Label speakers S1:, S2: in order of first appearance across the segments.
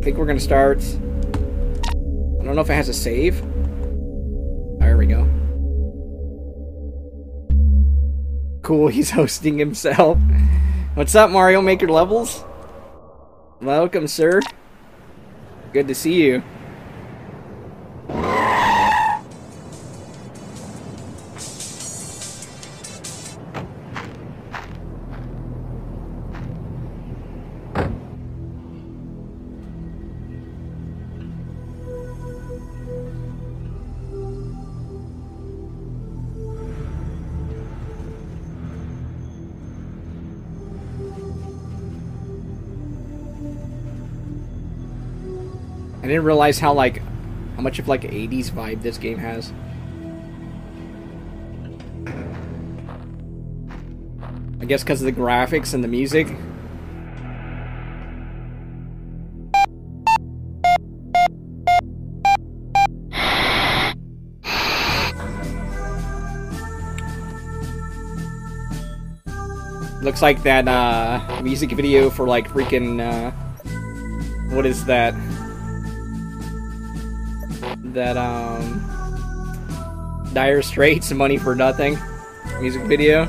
S1: I think we're gonna start. I don't know if it has a save. There we go. Cool, he's hosting himself. What's up, Mario Maker Levels? Welcome, sir. Good to see you. I didn't realize how much of like 80s vibe this game has. I guess because of the graphics and the music. Looks like that music video for like freaking what is that? That Dire Straits, Money for Nothing music video.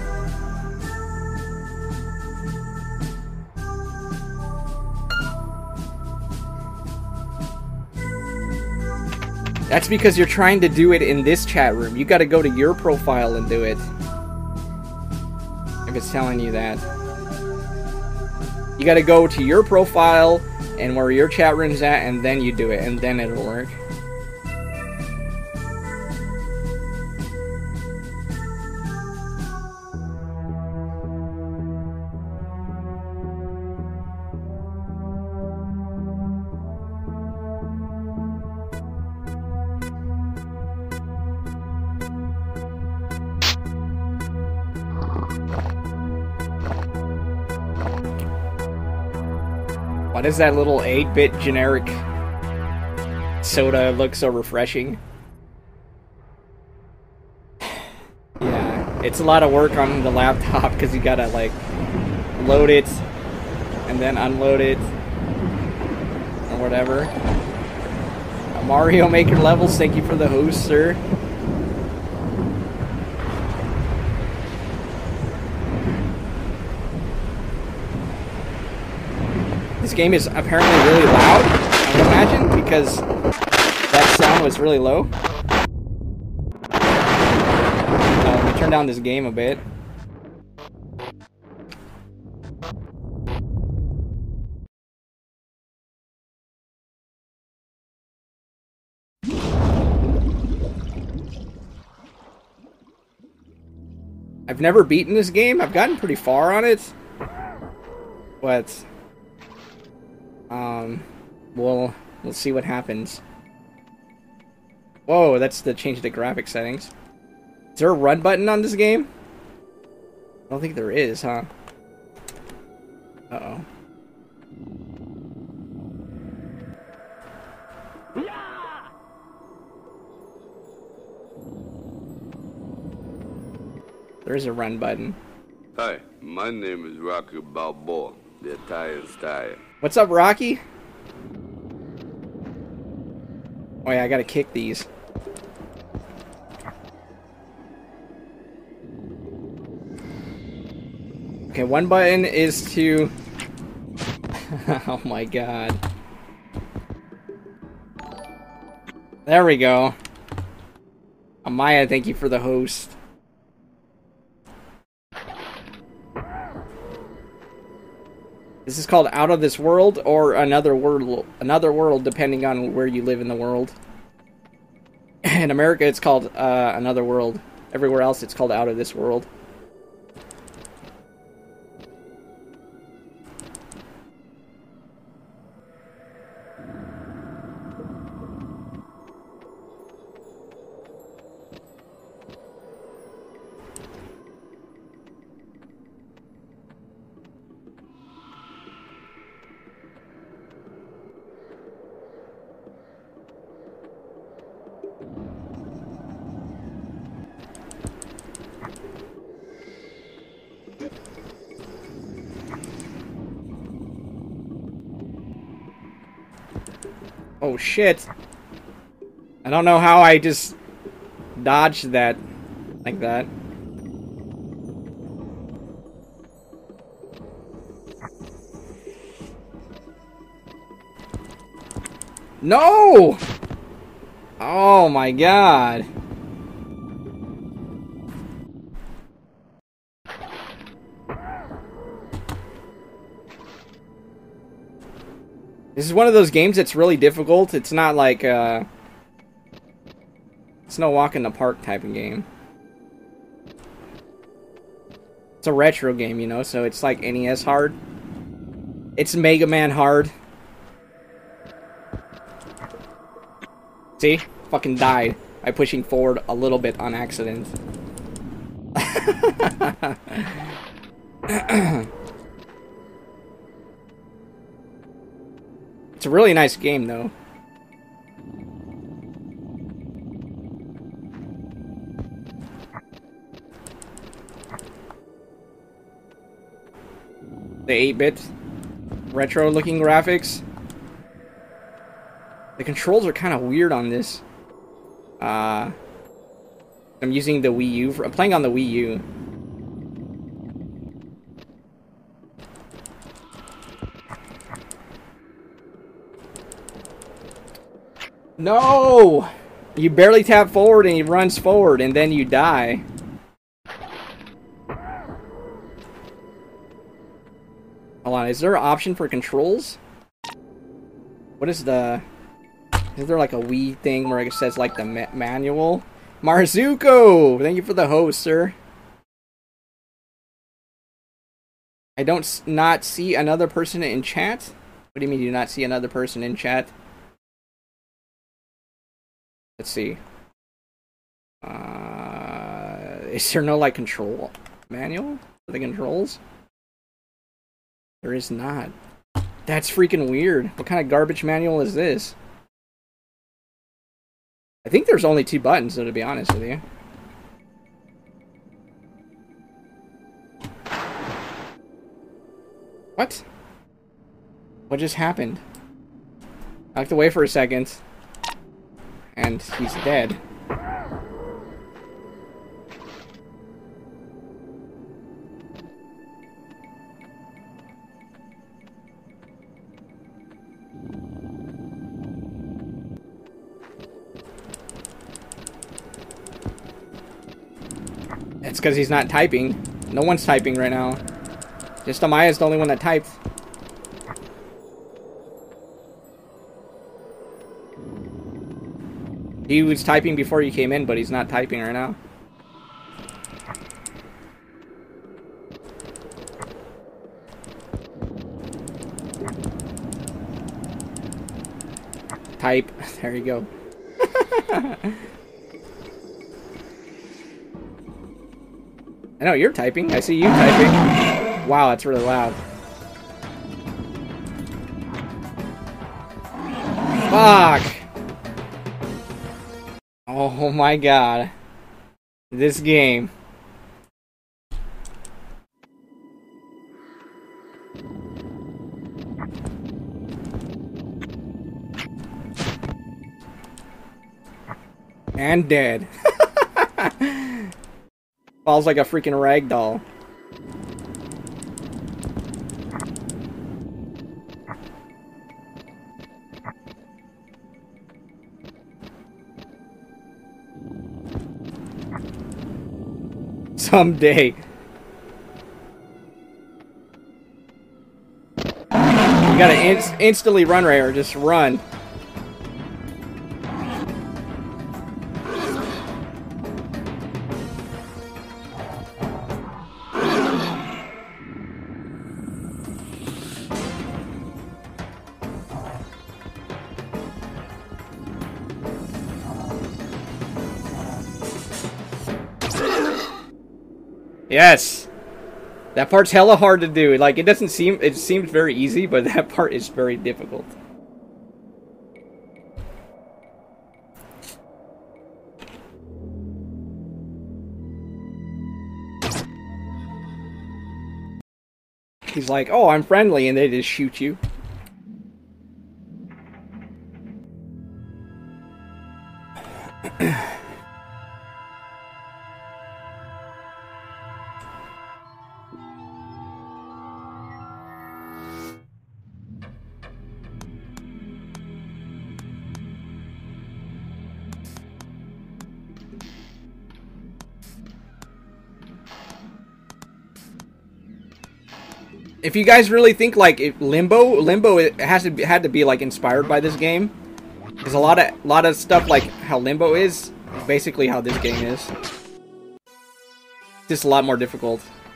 S1: That's because you're trying to do it in this chat room. You gotta go to your profile and do it. If it's telling you that. You gotta go to your profile and where your chat room's at, and then you do it, and then it'll work. Why does that little 8-bit generic soda look so refreshing? Yeah, it's a lot of work on the laptop because you gotta like load it and then unload it or whatever. Mario Maker Levels, thank you for the host, sir. This game is apparently really loud, I would imagine, because that sound was really low. Let me turn down this game a bit. I've never beaten this game. I've gotten pretty far on it. But we'll see what happens. Whoa, that's to change the graphic settings. Is there a run button on this game? I don't think there is, huh? Uh-oh. There is a run button.
S2: Hi, my name is Rocky Balboa, the Italian Stallion.
S1: What's up, Rocky? Oh yeah, I gotta kick these. Okay, one button is to... Oh my god. There we go. Amaya, thank you for the host. This is called Out of This World or Another World, depending on where you live in the world. In America, it's called Another World. Everywhere else, it's called Out of This World. Oh shit. I don't know how I just dodged that like that. No! Oh my god. This is one of those games that's really difficult. It's not like, it's no walk in the park type of game. It's a retro game, you know, so it's like NES hard. It's Mega Man hard. See? Fucking died by pushing forward a little bit on accident. It's a really nice game, though. The 8-bit retro-looking graphics. The controls are kind of weird on this. I'm using the Wii U. I'm playing on the Wii U. No! You barely tap forward and he runs forward and then you die. Hold on, is there an option for controls? What is the... Is there like a Wii thing where it says like the manual? Marzuko! Thank you for the host, sir. I don't not see another person in chat? What do you mean you do not see another person in chat? Let's see. Is there no like control manual for the controls? There is not. That's freaking weird. What kind of garbage manual is this? I think there's only 2 buttons, though, to be honest with you. What? What just happened? I have to wait for a second. And he's dead. It's because he's not typing. No one's typing right now. Just Amaya's the only one that typed. He was typing before you came in, but he's not typing right now. Type. There you go. I know you're typing. I see you typing. Wow, that's really loud. Fuck! Oh my god. This game. And dead. Falls like a freaking rag doll. Someday. You gotta instantly run right, or just run. Yes! That part's hella hard to do. Like, it doesn't seem... It seems very easy, but that part is very difficult. He's like, oh, I'm friendly, and they just shoot you. If you guys really think like Limbo it had to be like inspired by this game, because a lot of stuff like how Limbo is basically how this game is. Just a lot more difficult.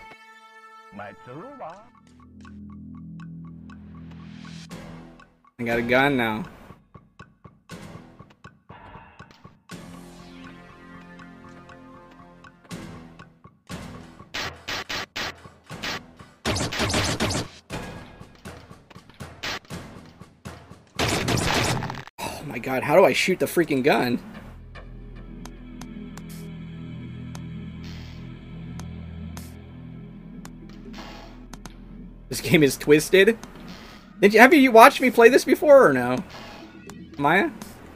S1: I got a gun now. Oh my god, how do I shoot the freaking gun? This game is twisted. Have you watched me play this before or no? Maya?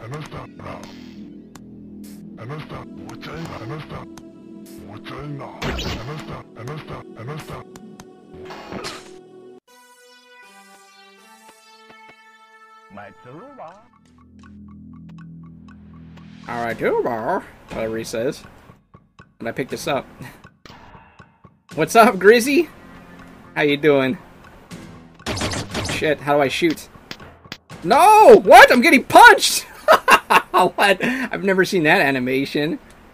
S1: Alright, whatever he says. And I picked this up. What's up, Grizzy? How you doing? Shit, how do I shoot? No! What? I'm getting punched! What? I've never seen that animation.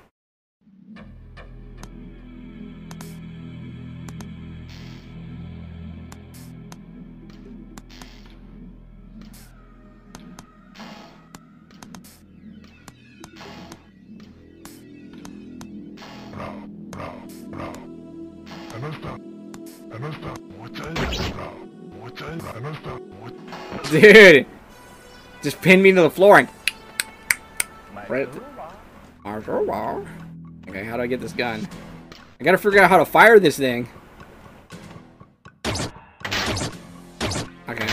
S1: Dude, just pin me to the floor and right. Okay, how do I get this gun? I gotta figure out how to fire this thing. Okay.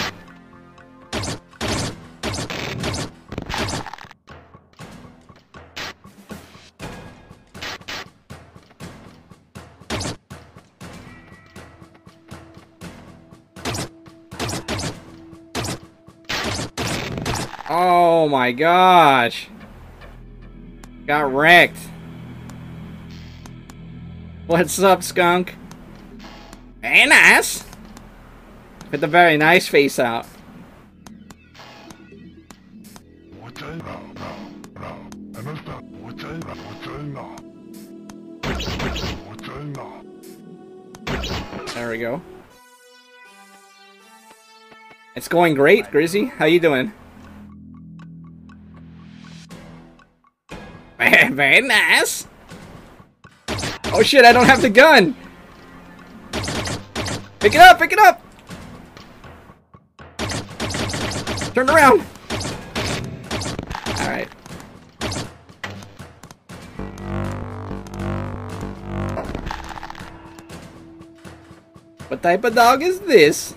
S1: Oh my gosh. Got wrecked. What's up, skunk? Very nice. Put the very nice face out. There we go. It's going great, Grizzy. How you doing? Very nice. Oh shit, I don't have the gun. Pick it up, pick it up. Turn around. Alright. What type of dog is this?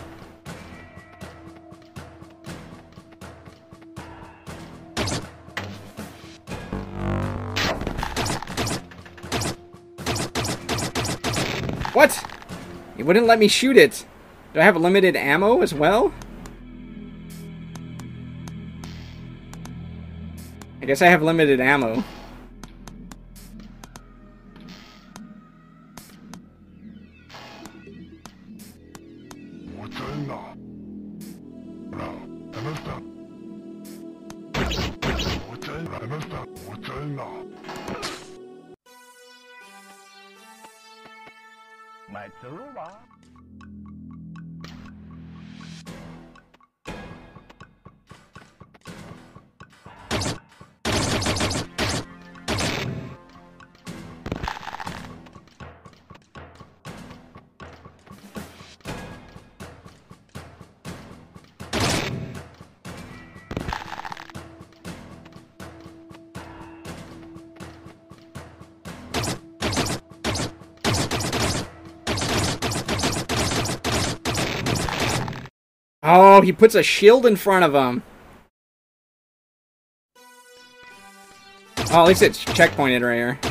S1: What? It wouldn't let me shoot it. Do I have limited ammo as well? I guess I have limited ammo. Oh, he puts a shield in front of him. Oh, at least it's checkpointed right here.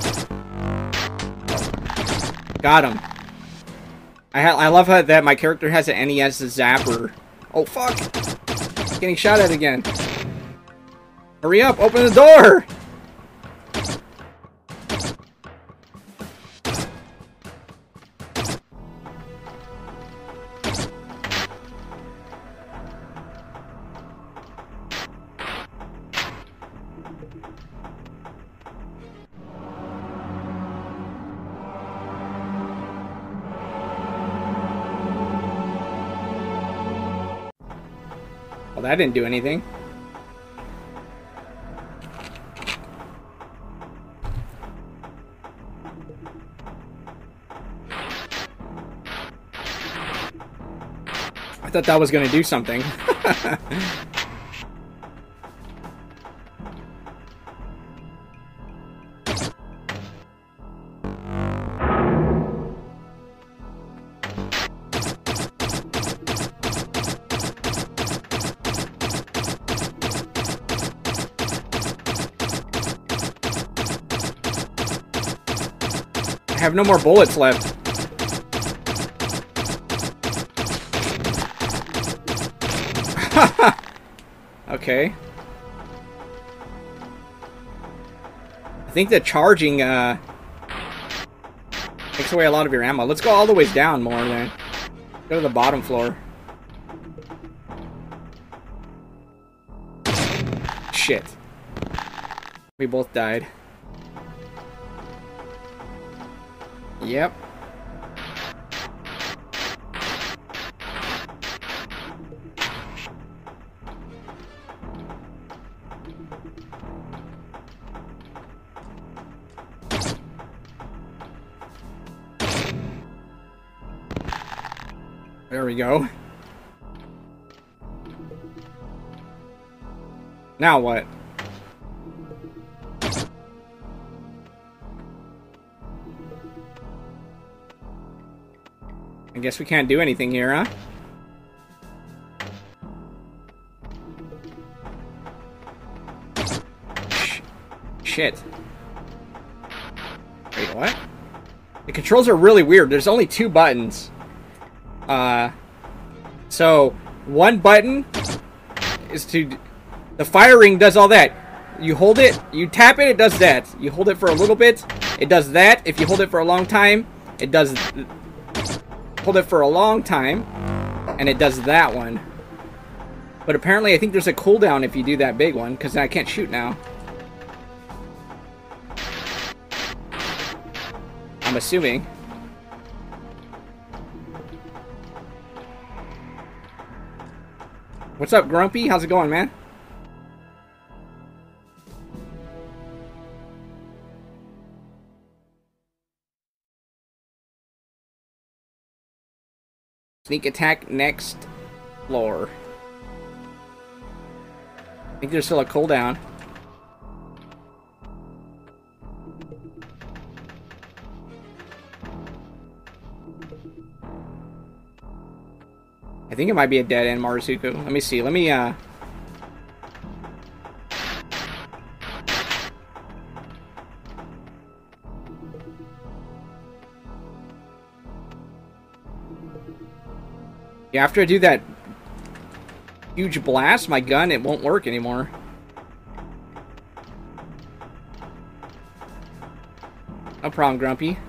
S1: Got him. I love how that my character has an NES zapper. Oh, fuck. Getting shot at again. Hurry up, open the door! Well, that didn't do anything. I thought that was going to do something. I have no more bullets left. Okay. I think the charging takes away a lot of your ammo. Let's go all the way down more then. Go to the bottom floor. Shit. We both died. Yep. There we go. Now what? I guess we can't do anything here, huh? Shit. Wait, what? The controls are really weird. There's only 2 buttons. So one button is to... The firing does all that. You hold it, you tap it, it does that. You hold it for a little bit, it does that. If you hold it for a long time, it does... Hold it for a long time, and it does that one. But apparently I think there's a cooldown if you do that big one, because I can't shoot now. I'm assuming. What's up, Grumpy? How's it going, man? Sneak attack next floor. I think there's still a cooldown. I think it might be a dead end, Marzuko. Let me see. Let me, Yeah, after I do that huge blast, my gun, it won't work anymore. No problem, Grumpy.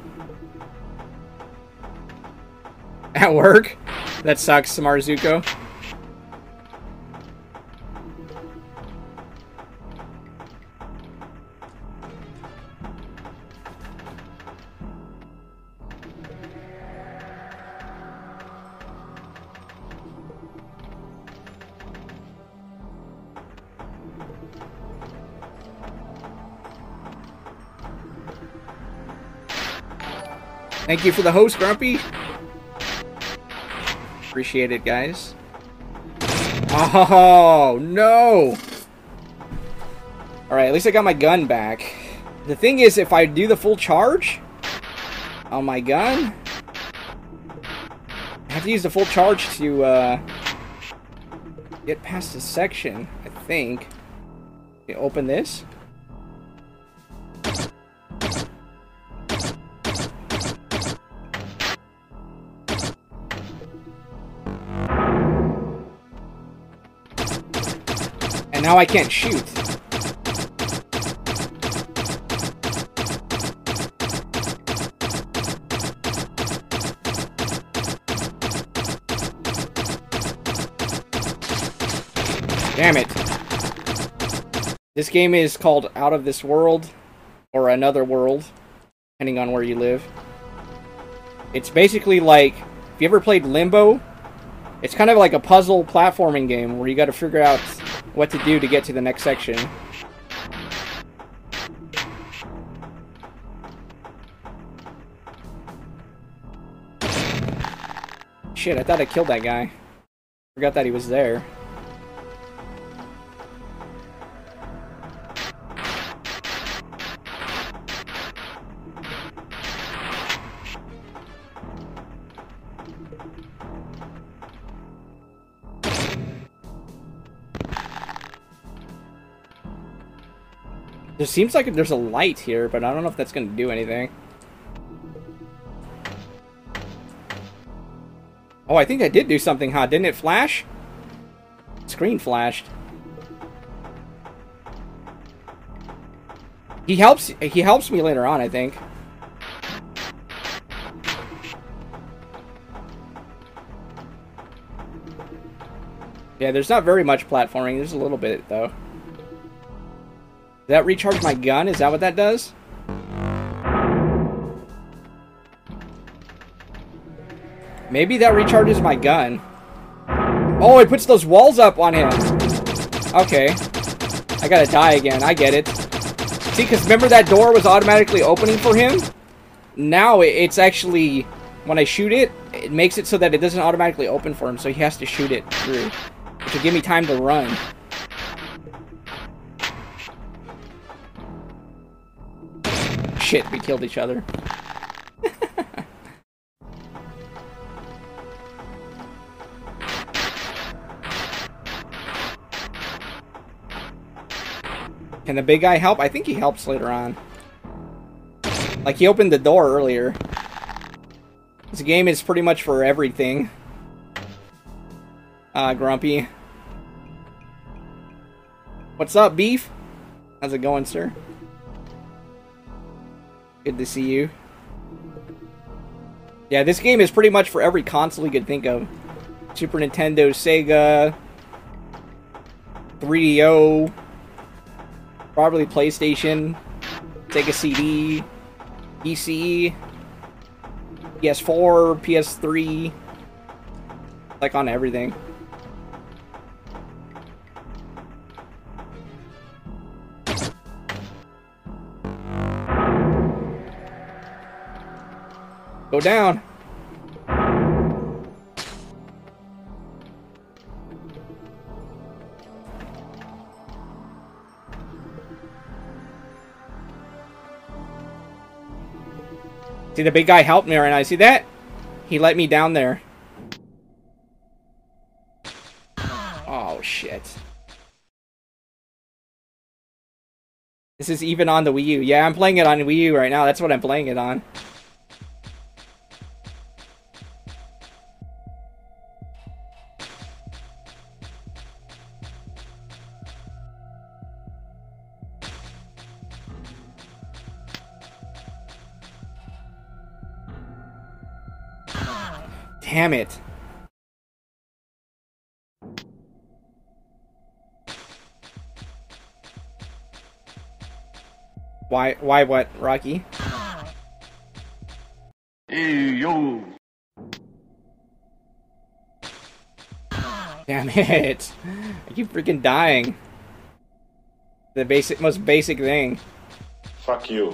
S1: At work? That sucks, Marzuko. Thank you for the host, Grumpy. Appreciate it, guys. Oh, no! Alright, at least I got my gun back. The thing is, if I do the full charge on my gun, I have to use the full charge to get past this section, I think. Okay, open this. And now I can't shoot. Damn it. This game is called Out of This World, or Another World, depending on where you live. It's basically like, if you ever played Limbo, it's kind of like a puzzle platforming game where you got to figure out what to do to get to the next section. Shit, I thought I killed that guy. Forgot that he was there. There seems like there's a light here, but I don't know if that's going to do anything. Oh, I think that did do something, huh? Didn't it flash? Screen flashed. He helps me later on, I think. Yeah, there's not very much platforming. There's a little bit, though. Did that recharge my gun? Is that what that does? Maybe that recharges my gun. Oh, it puts those walls up on him. Okay. I gotta die again. I get it. See, because remember that door was automatically opening for him? Now it's actually, when I shoot it, it makes it so that it doesn't automatically open for him, so he has to shoot it through. Which will give me time to run. Shit, we killed each other. Can the big guy help? I think he helps later on. Like, he opened the door earlier. This game is pretty much for everything. Grumpy. What's up, Beef? How's it going, sir? Good to see you. Yeah, this game is pretty much for every console you could think of. Super Nintendo, Sega, 3DO, probably PlayStation, Sega CD, PC, PS4, PS3, like on everything. Go down. See, the big guy helped me right now. See that? He let me down there. Oh, shit. This is even on the Wii U. Yeah, I'm playing it on Wii U right now. That's what I'm playing it on. Damn it. Why what, Rocky?
S3: Hey, yo.
S1: Damn it. I keep freaking dying. The most basic thing.
S3: Fuck you.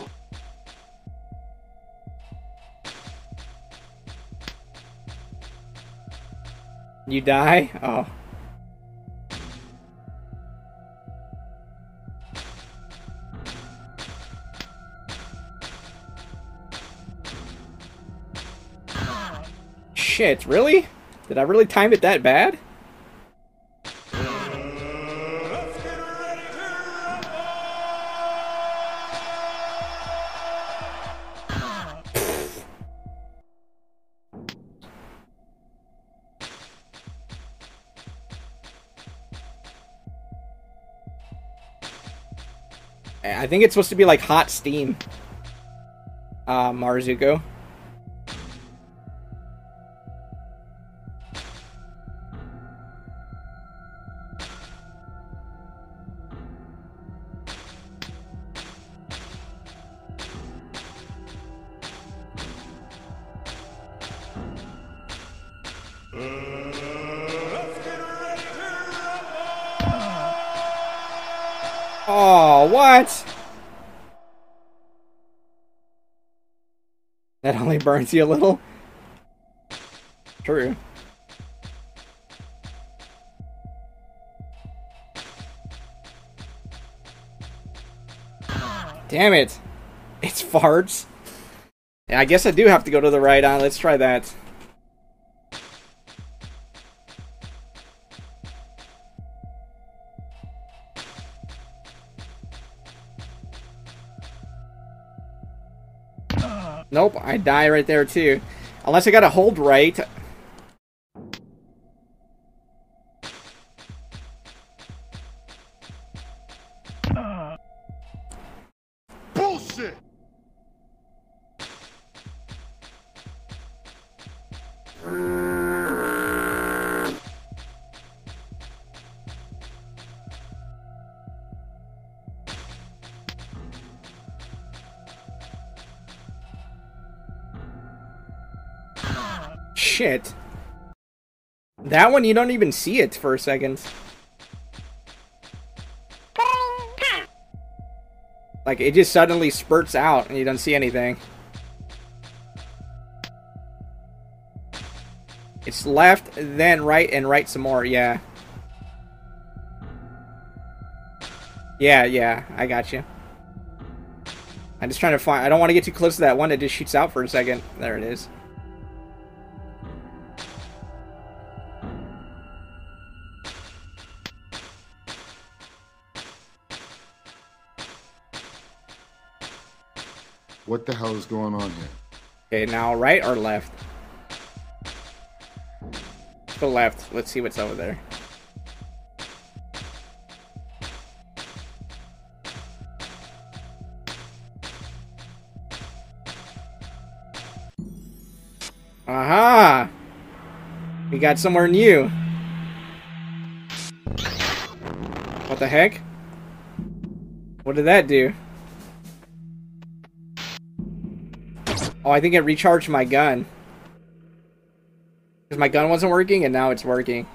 S1: You die? Oh. Shit, really? Did I really time it that bad? I think it's supposed to be like hot steam. Marzuko. Oh, what? That only burns you a little? True. Damn it. It's farts. Yeah, I guess I do have to go to the right on. Let's try that. Nope, I die right there too. Unless I gotta hold right.
S3: Bullshit!
S1: Shit. That one, you don't even see it for a second. Like, it just suddenly spurts out and you don't see anything. It's left, then right, and right some more, yeah. Yeah, I got you. I'm just trying to find... I don't want to get too close to that one that just shoots out for a second. There it is.
S4: What the hell is going on here?
S1: Okay, now right or left? Go left. Let's see what's over there. Aha! We got somewhere new. What the heck? What did that do? Oh, I think it recharged my gun. Because my gun wasn't working, and now it's working.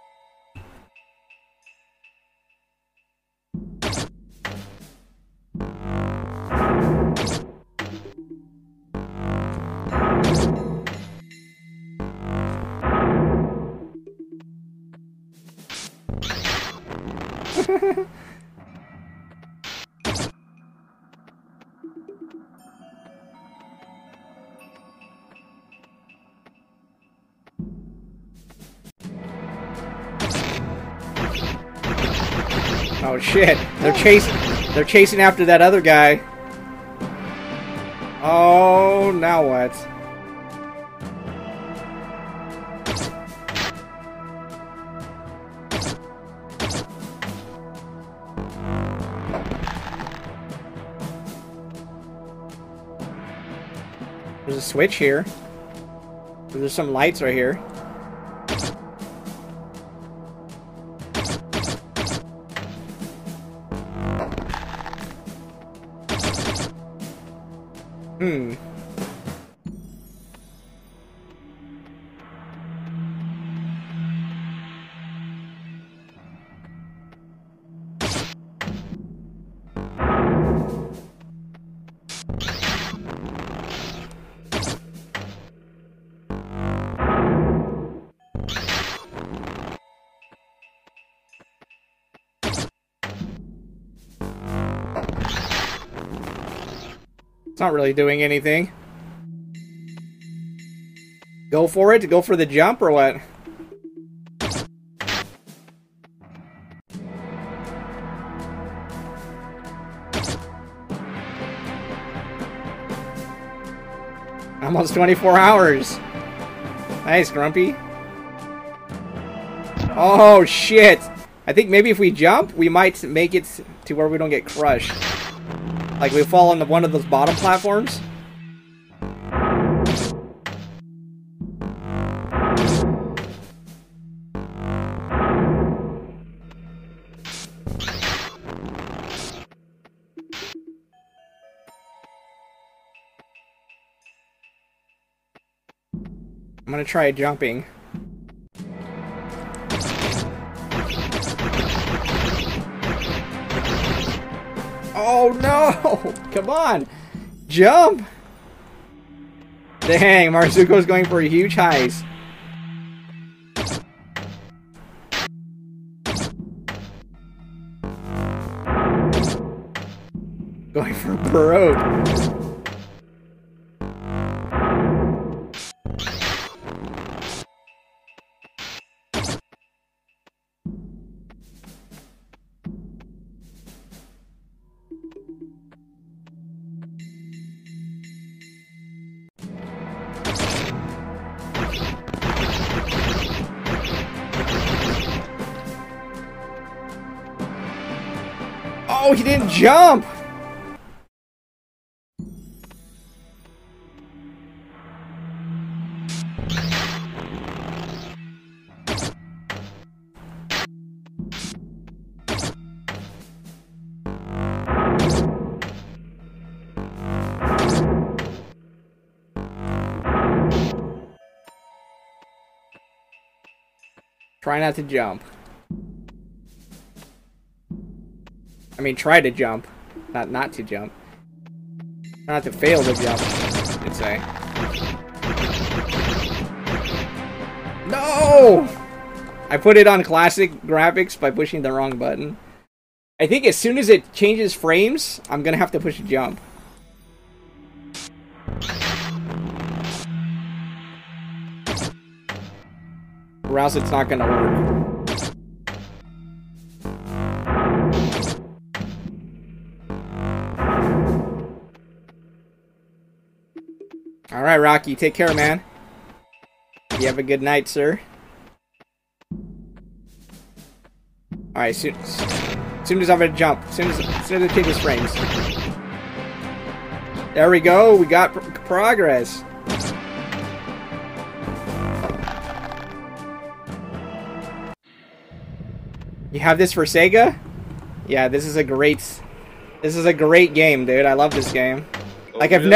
S1: Oh shit, they're chasing after that other guy. Oh, now what? There's a switch here. There's some lights right here. It's not really doing anything. Go for it? Go for the jump or what? Almost 24 hours. Nice, Grumpy. Oh, shit. I think maybe if we jump, we might make it to where we don't get crushed. Like we fall on one of those bottom platforms. I'm gonna try jumping. Oh no! Come on! Jump! Dang, Marzuko's going for a huge heist. Going for broke. Oh, he didn't jump! Try not to jump. I mean, try to jump. Not to jump. Not to fail to jump, I'd say. No! I put it on classic graphics by pushing the wrong button. I think as soon as it changes frames, I'm gonna have to push a jump. Or else it's not gonna work. Alright, Rocky, take care, man. You have a good night, sir. Alright, soon as I'm gonna jump, as soon as it changes frames. There we go, we got progress. You have this for Sega? Yeah, this is a great game, dude. I love this game. Like I've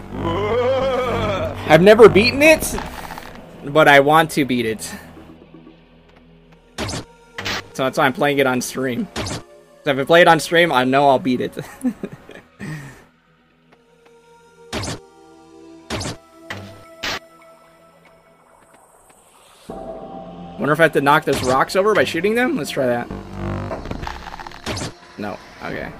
S1: never beaten it, but I want to beat it. So that's why I'm playing it on stream. So if I play it on stream, I know I'll beat it. Wonder if I have to knock those rocks over by shooting them? Let's try that. No. Okay.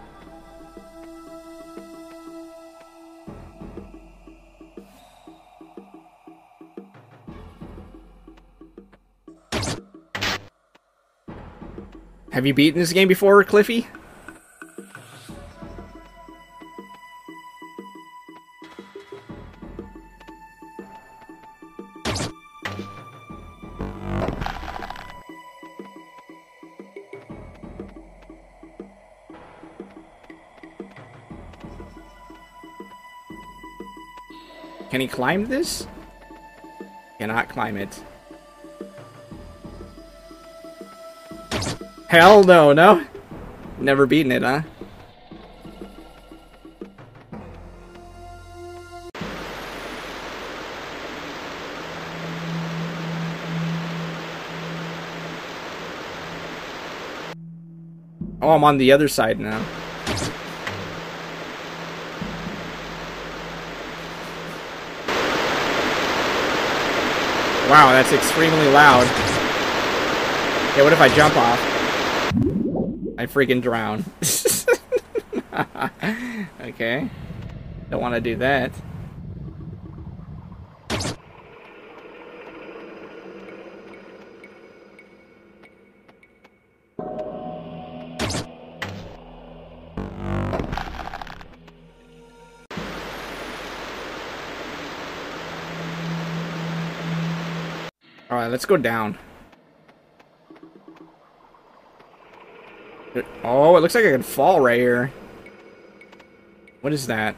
S1: Have you beaten this game before, Cliffy? Can he climb this? Cannot climb it. Hell no, no? Never beaten it, huh? Oh, I'm on the other side now. Wow, that's extremely loud. Okay, what if I jump off? I freaking drown. Okay. Don't want to do that. Alright, let's go down. Oh, it looks like I can fall right here. What is that?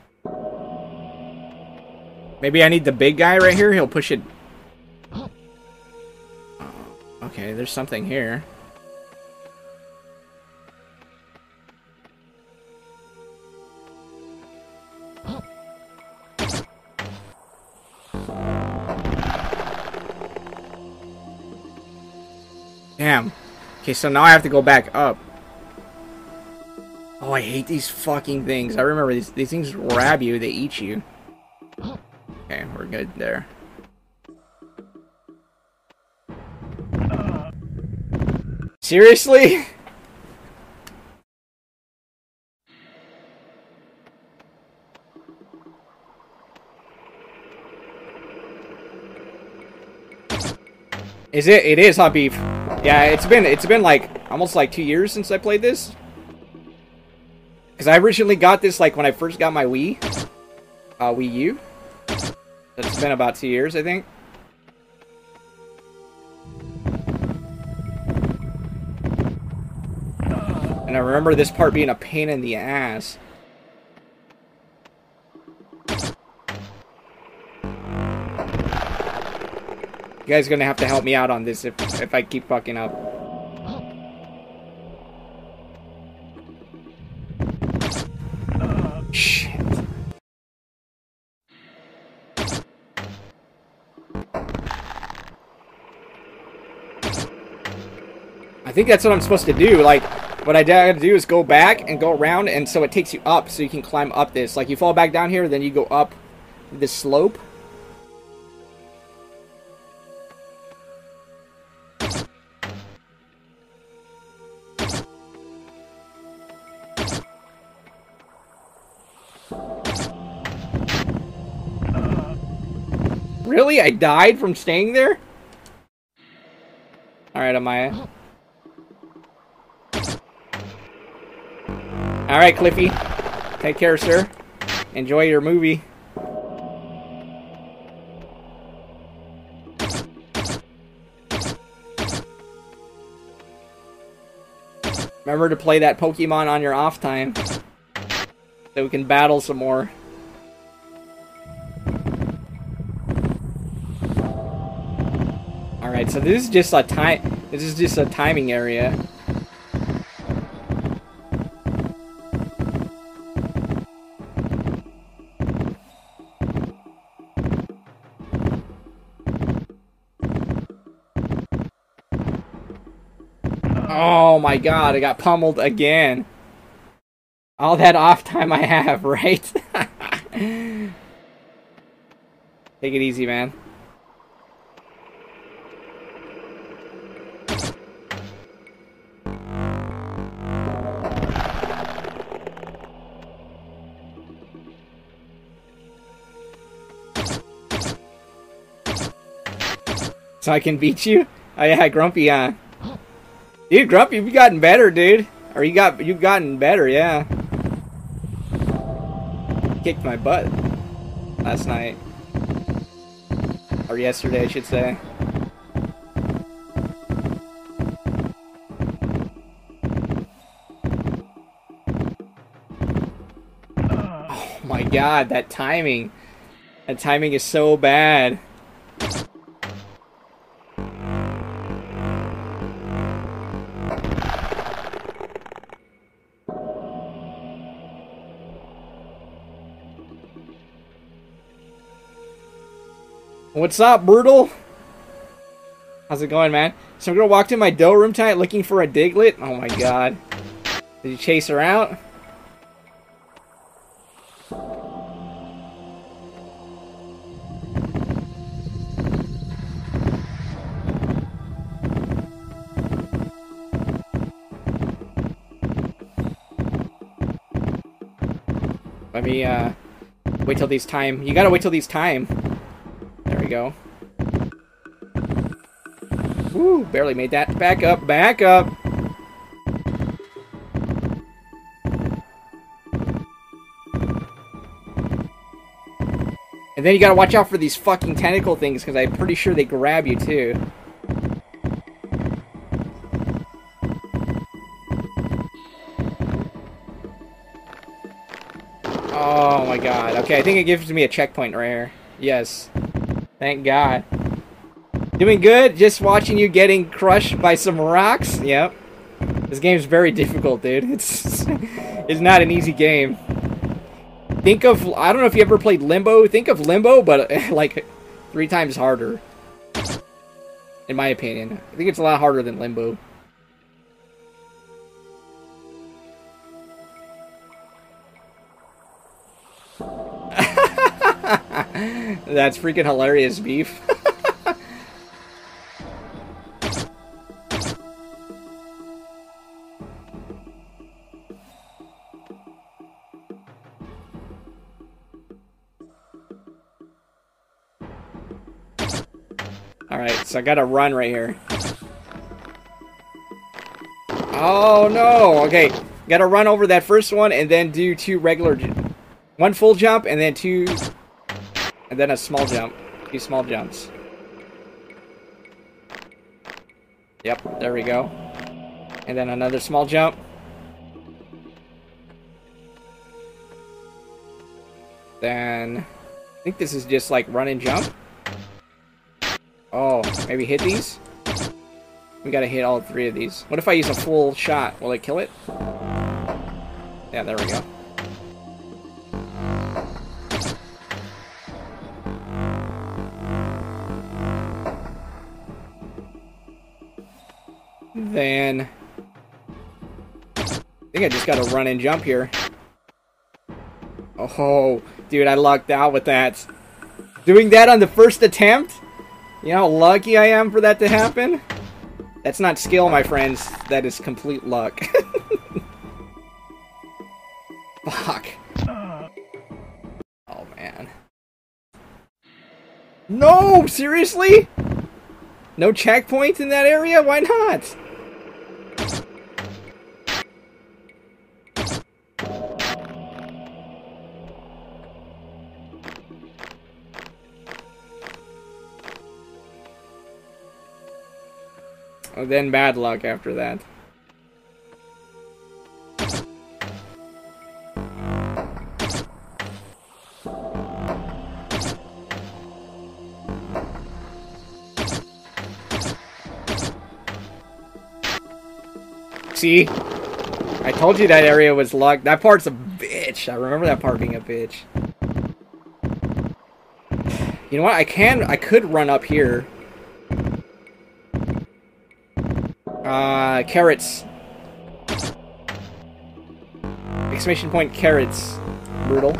S1: Maybe I need the big guy right here? He'll push it. Okay, there's something here. Damn. Okay, so now I have to go back up. Oh, I hate these fucking things. I remember these things grab you, they eat you. Okay, we're good there. Seriously? Is it? It is, huh, Beef? Yeah, it's been like almost like 2 years since I played this. Because I originally got this like when I first got my Wii U. It's been about 2 years, I think. And I remember this part being a pain in the ass. You guys are gonna have to help me out on this if I keep fucking up. Shit. I think that's what I'm supposed to do. Like, what I gotta do is go back and go around, and so it takes you up, so you can climb up this. Like, you fall back down here, then you go up this slope. Really? I died from staying there? Alright, Amaya. Alright, Cliffy. Take care, sir. Enjoy your movie. Remember to play that Pokemon on your off time. So we can battle some more. Alright, so this is just a timing area. Oh my god, I got pummeled again. All that off time I have, right? Take it easy, man. So I can beat you? Oh yeah, Grumpy, dude, Grumpy, you've gotten better, dude. Or you've gotten better, yeah. Kicked my butt last night. Or yesterday, I should say. Oh my god, that timing. That timing is so bad. What's up, Brutal? How's it going, man? So I'm gonna walk to my dough room tonight looking for a Diglett. Oh my god. Did you chase her out? Let me, wait till these time. You gotta wait till these time. There we go. Woo, barely made that. Back up, back up. And then you gotta watch out for these fucking tentacle things, because I'm pretty sure they grab you too. Oh my god. Okay, I think it gives me a checkpoint right here. Yes. Thank God. Doing good? Just watching you getting crushed by some rocks? Yep. This game's very difficult, dude. It's not an easy game. Think of, I don't know if you ever played Limbo. Think of Limbo, but like 3 times harder. In my opinion. I think it's a lot harder than Limbo. That's freaking hilarious, Beef. Alright, so I gotta run right here. Oh no! Okay, gotta run over that first one and then do 2 regular... 1 full jump and then 2... And then a small jump. 2 small jumps. Yep, there we go. And then another small jump. Then... I think this is just like run and jump. Oh, maybe hit these? We gotta hit all 3 of these. What if I use a full shot? Will it kill it? Yeah, there we go. Then... I think I just gotta run and jump here. Oh, dude, I lucked out with that. Doing that on the first attempt? You know how lucky I am for that to happen? That's not skill, my friends. That is complete luck. Fuck. Oh, man. No! Seriously? No checkpoint in that area? Why not? Oh, then bad luck after that. See? I told you that area was luck. That part's a bitch. I remember that part being a bitch. You know what? I could run up here. Carrots. Exclamation point carrots. Brutal.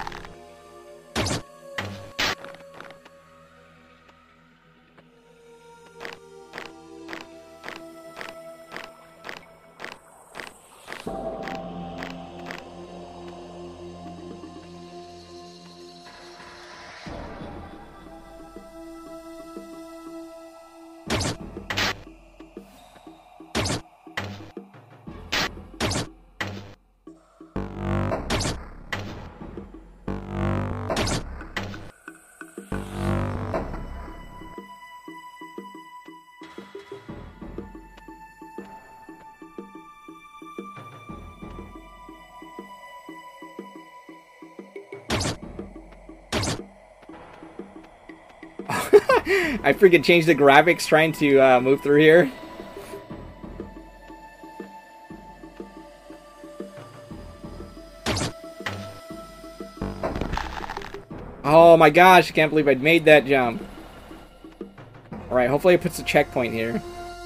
S1: I freaking changed the graphics trying to move through here. Oh my gosh, I can't believe I made that jump. Alright, hopefully it puts a checkpoint here.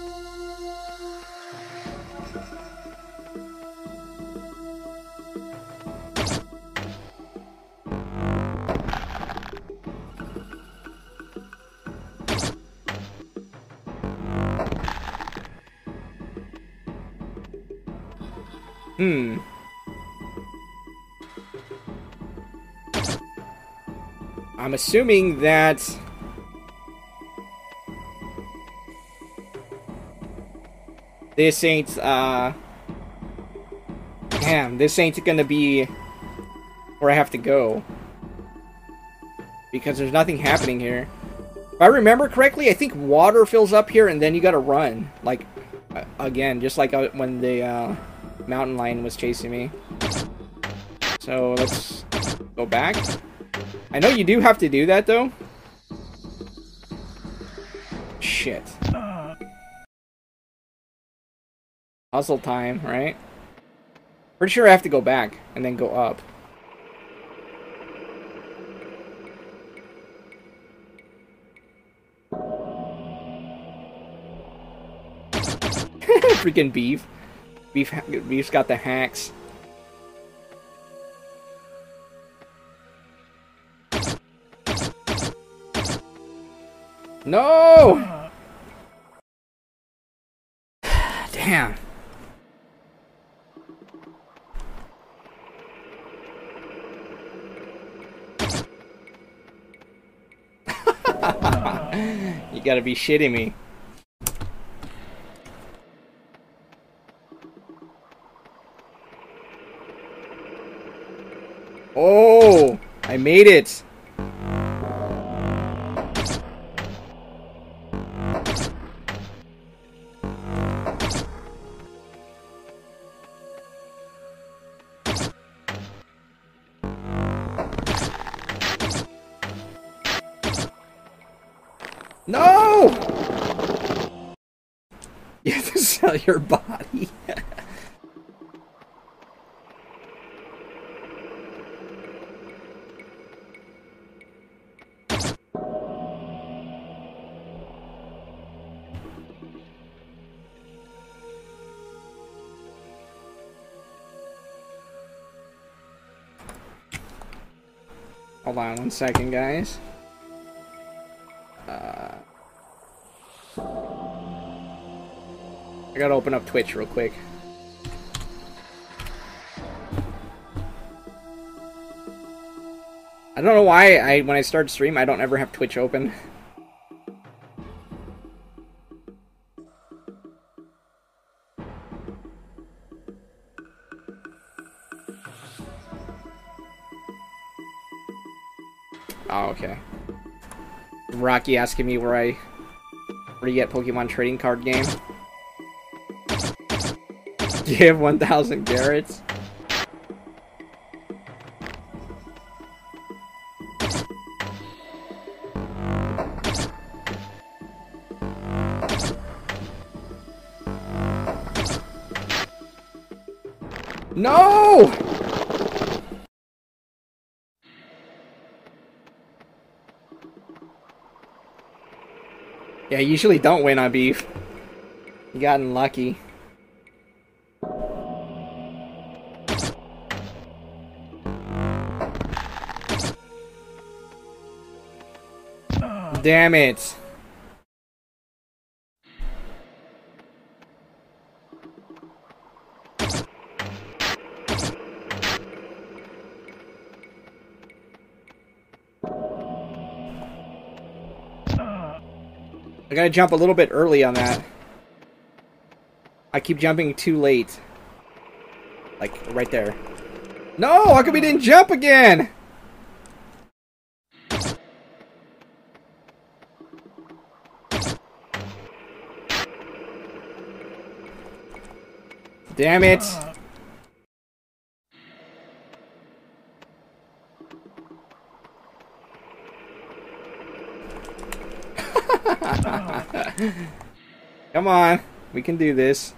S1: I'm assuming that... this ain't, damn, this ain't gonna be where I have to go. Because there's nothing happening here. If I remember correctly, I think water fills up here and then you gotta run. Like, again, just like when the mountain lion was chasing me. So let's Go back. I know you do have to do that, though. Shit. Puzzle time, right? Pretty sure I have to go back and then go up. Freaking beef. Beef's got the hacks. No! Damn. You gotta be shitting me. Oh, I made it. No! You have to sell your body. Hold on 1 second, guys. I gotta open up Twitch real quick. I don't know why when I start stream I don't ever have Twitch open. Oh, okay. Rocky asking me where to get Pokemon trading card game. Give 1,000 carrots. No! Yeah, I usually don't win on beef. You got unlucky. Damn it. I gotta jump a little bit early on that. I keep jumping too late. Like, right there. No! How come we didn't jump again? Damn it! Come on, we can do this.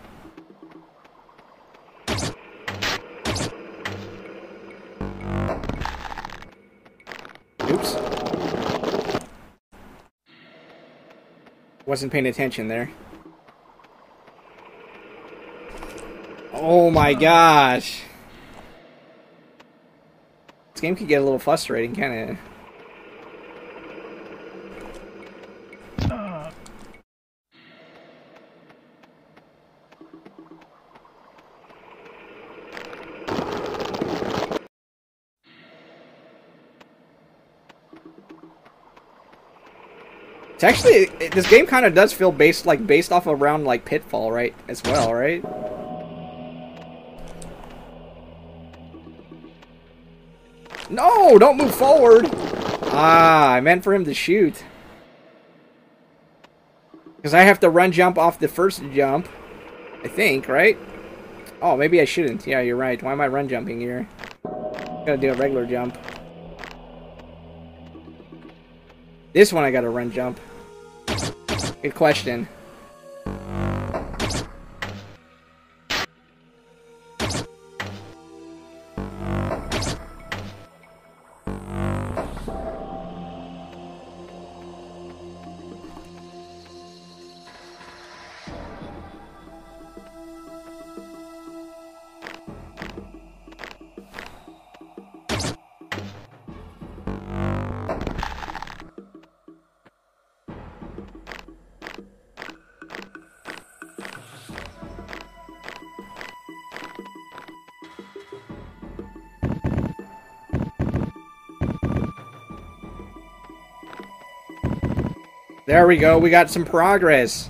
S1: Oops. Wasn't paying attention there. Oh my gosh. This game could get a little frustrating, can't it? It's actually, this game kind of does feel based off around like Pitfall, right? As well, right? No, don't move forward. Ah, I meant for him to shoot. Because I have to run jump off the first jump. I think, right? Oh, maybe I shouldn't. Yeah, you're right. Why am I run jumping here? Gotta do a regular jump. This one I gotta run jump. Good question. There we go, we got some progress.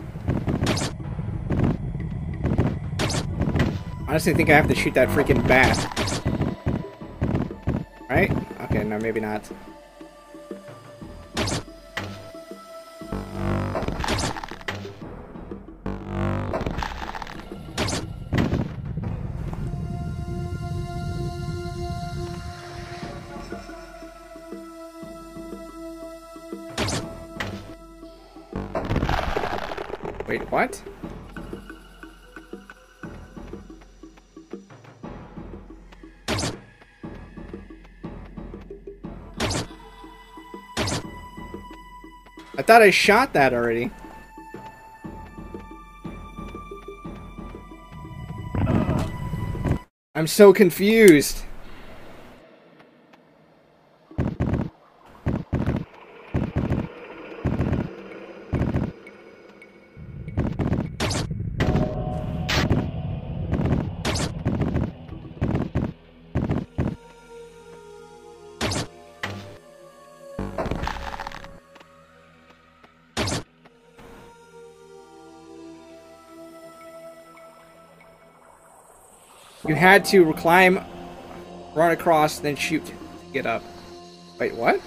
S1: Honestly, I think I have to shoot that freaking bat. Right? Okay, no, maybe not. Wait, what? I thought I shot that already. I'm so confused. You had to climb, run across, then shoot to get up. Wait, what?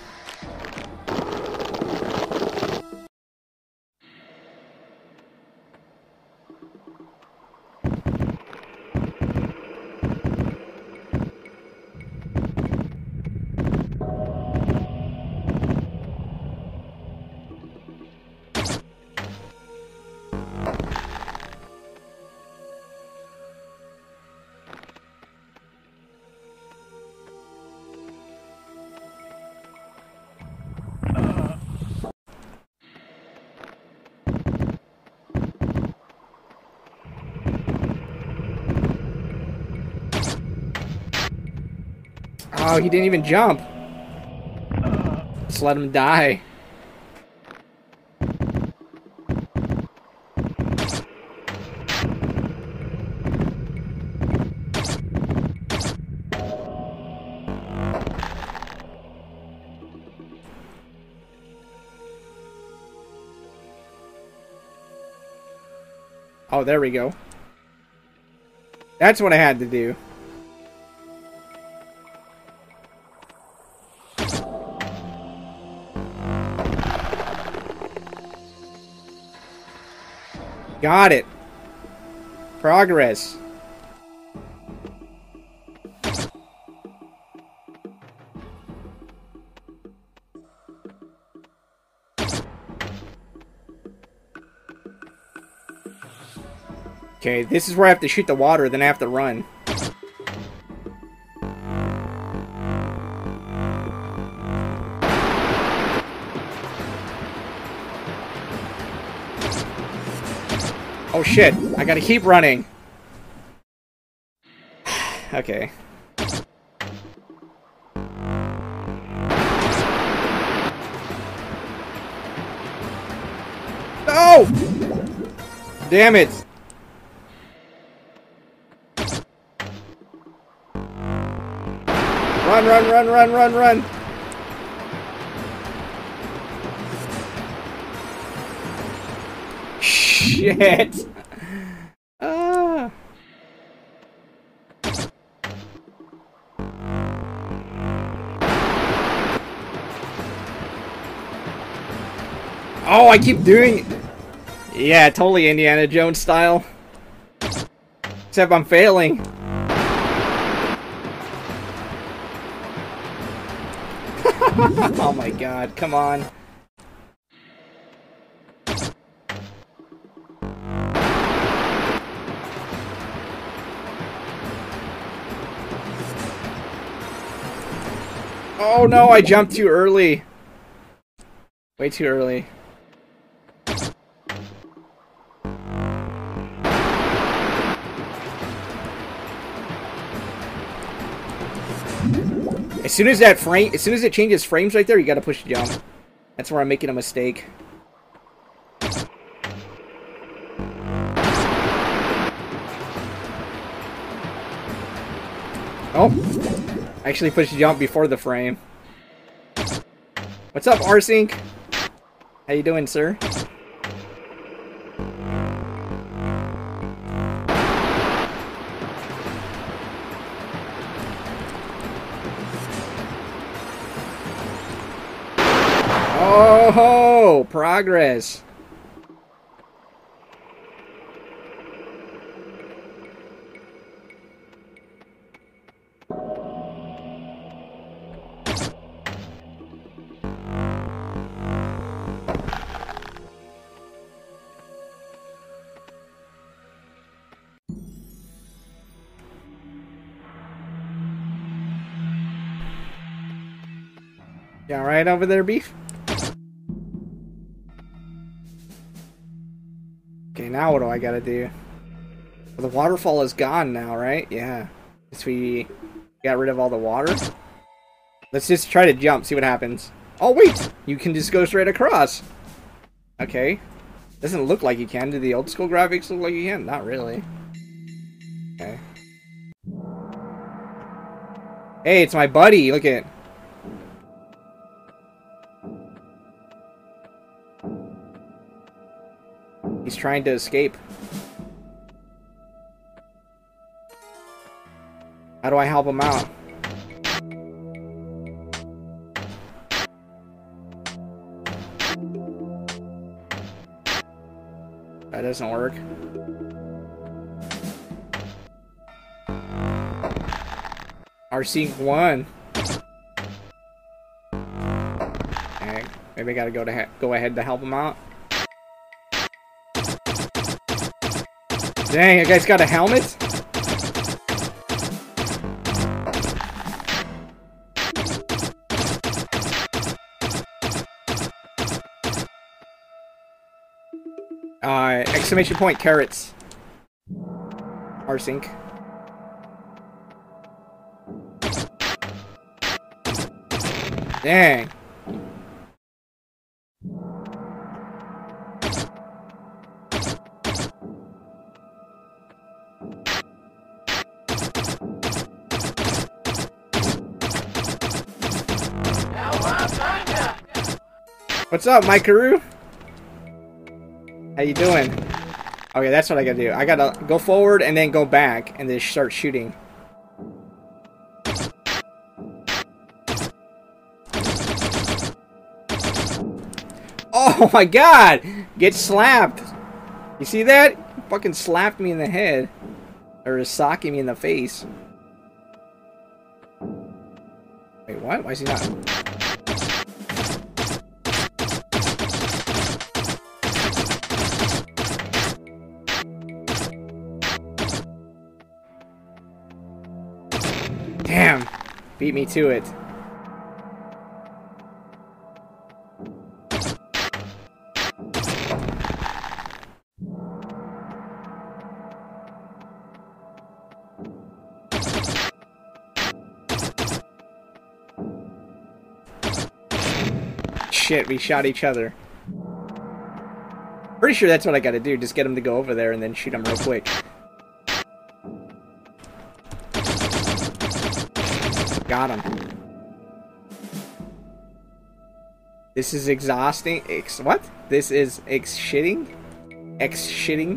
S1: Oh, he didn't even jump. Just let him die. Oh, there we go. That's what I had to do. Got it. Progress. Okay, this is where I have to shoot the water, then I have to run. Oh shit, I gotta keep running. Okay. No! Damn it! Run, run, run, run, run, run! Shit! Ah! Oh, I keep doing it! Yeah, totally Indiana Jones style. Except I'm failing. Oh my god, come on. Oh no, I jumped too early. Way too early. As soon as it changes frames right there, you gotta push the jump. That's where I'm making a mistake. Oh, I actually pushed the jump before the frame. What's up, Rsync? How you doing, sir? Oh, progress. You alright over there, Beef? Okay, now what do I gotta do? Well, the waterfall is gone now, right? Yeah. Guess we got rid of all the water. Let's just try to jump, see what happens. Oh, wait! You can just go straight across. Okay. Doesn't look like you can. Do the old school graphics look like you can? Not really. Okay. Hey, it's my buddy. Look at it. He's trying to escape. How do I help him out? That doesn't work. Rsync won. Okay, maybe I gotta go ahead to help him out. Dang, that guy's got a helmet? Exclamation point, carrots. Rsync. Dang. What's up, Mikeru? How you doing? Okay, that's what I gotta do. I gotta go forward and then go back and then start shooting. Oh my god! Get slapped! You see that? He fucking slapped me in the head. Or is socking me in the face. Wait, what? Why is he not? Damn! Beat me to it. Shit, we shot each other. Pretty sure that's what I gotta do, just get him to go over there and then shoot him real quick. Got him. This is exhausting. What? This is shitting? Shitting?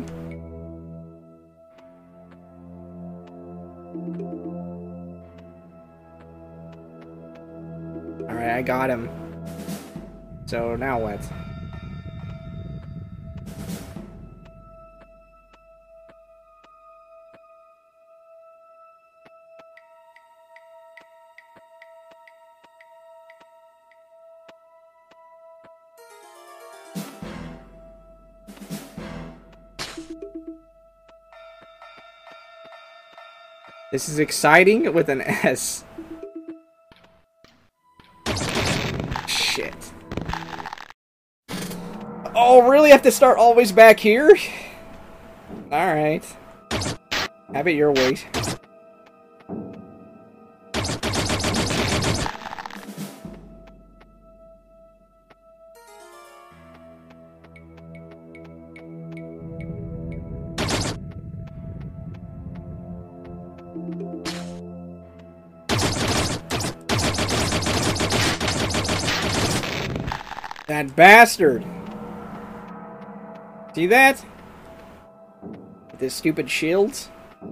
S1: Alright, I got him. So now what? This is exciting with an S. Shit. Oh, really? I have to start always back here? Alright. Have it your way. That bastard! See that? With his stupid shields?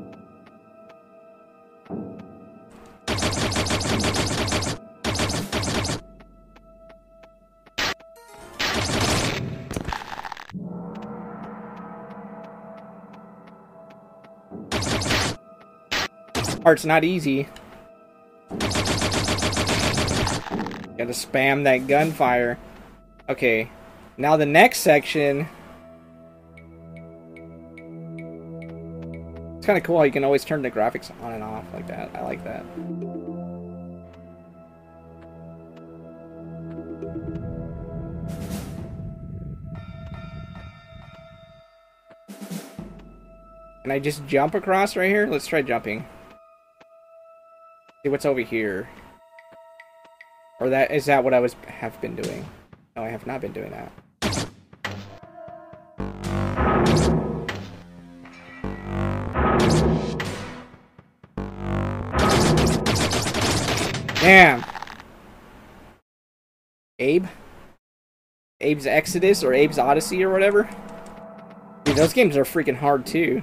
S1: Part's not easy. Gotta spam that gunfire. Okay, now the next section. It's kind of cool how you can always turn the graphics on and off like that. I like that. Can I just jump across right here? Let's try jumping. See what's over here. Or is that what I have been doing? No, I have not been doing that. Damn. Abe? Abe's Exodus or Abe's Odyssey or whatever? Dude, those games are freaking hard too.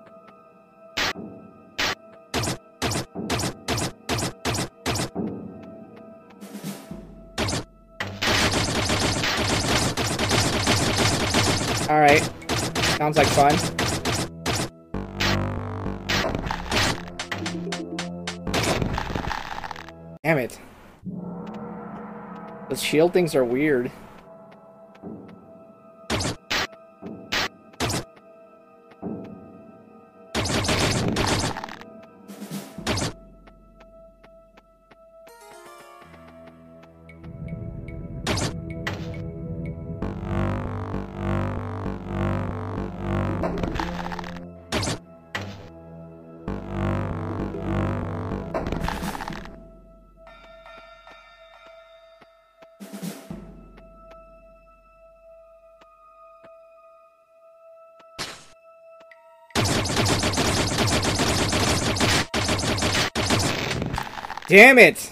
S1: Alright. Sounds like fun. Damn it. Those shield things are weird. Damn it!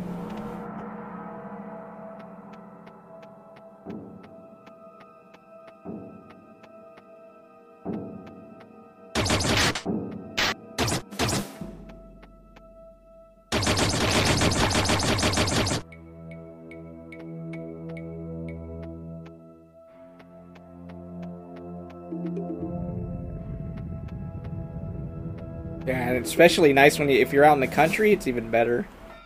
S1: Yeah, and it's especially nice when if you're out in the country, it's even better.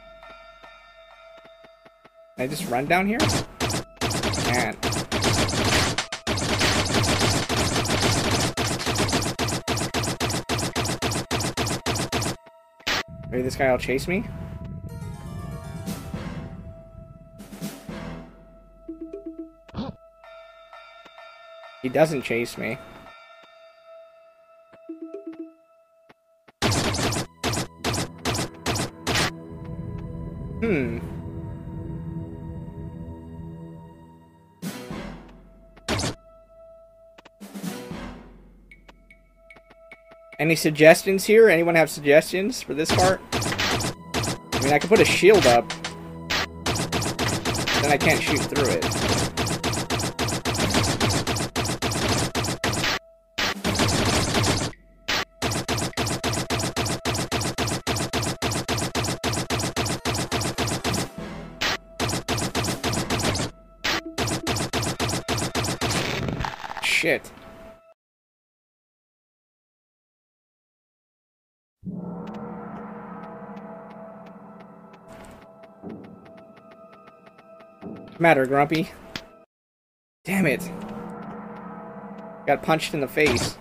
S1: Can I just run down here? Man. Maybe this guy will chase me? He doesn't chase me. Any suggestions here? Anyone have suggestions for this part? I mean, I could put a shield up. Then I can't shoot through it. Shit. What's the matter, Grumpy? Damn it. Got punched in the face.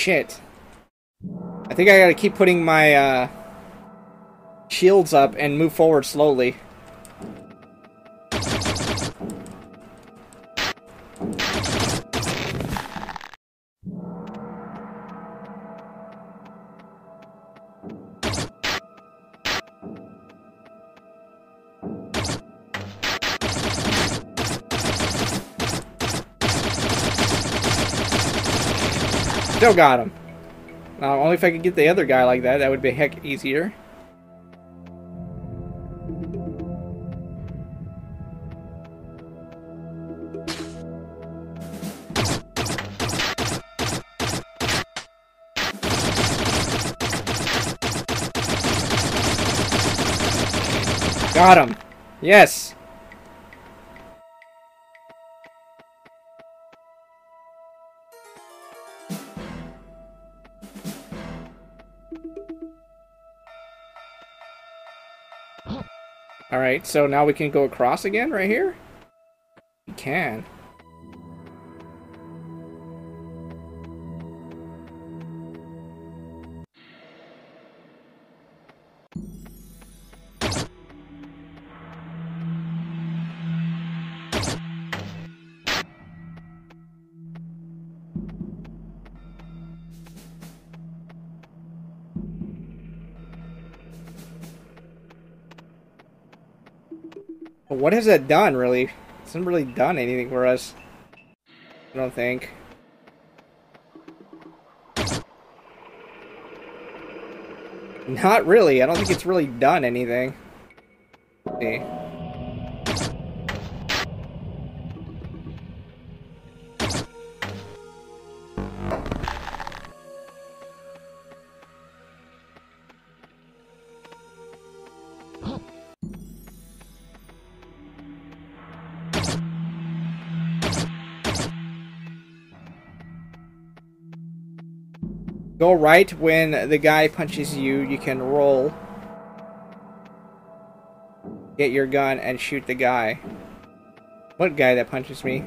S1: shit. I think I gotta keep putting my shields up and move forward slowly. Still got him. Only if I could get the other guy like that, that would be heck easier. Got him. Yes. Alright, so now we can go across again right here? We can. What has that done, really? It hasn't really done anything for us. I don't think. Not really. I don't think it's really done anything. Let's see. Go right when the guy punches you, you can roll. Get your gun and shoot the guy. What guy that punches me?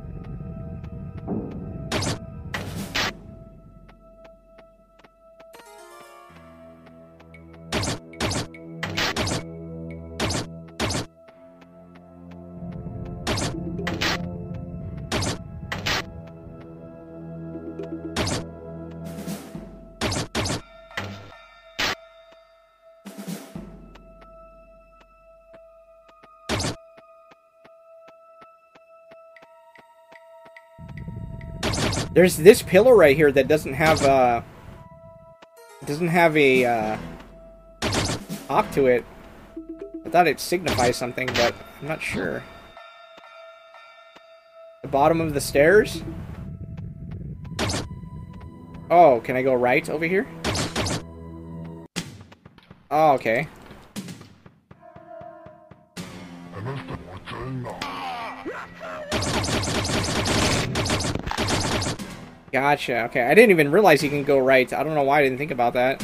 S1: There's this pillar right here that doesn't have a top to it. I thought it signifies something, but I'm not sure. The bottom of the stairs? Oh, can I go right over here? Oh, okay. Gotcha, okay. I didn't even realize you can go right. I don't know why I didn't think about that.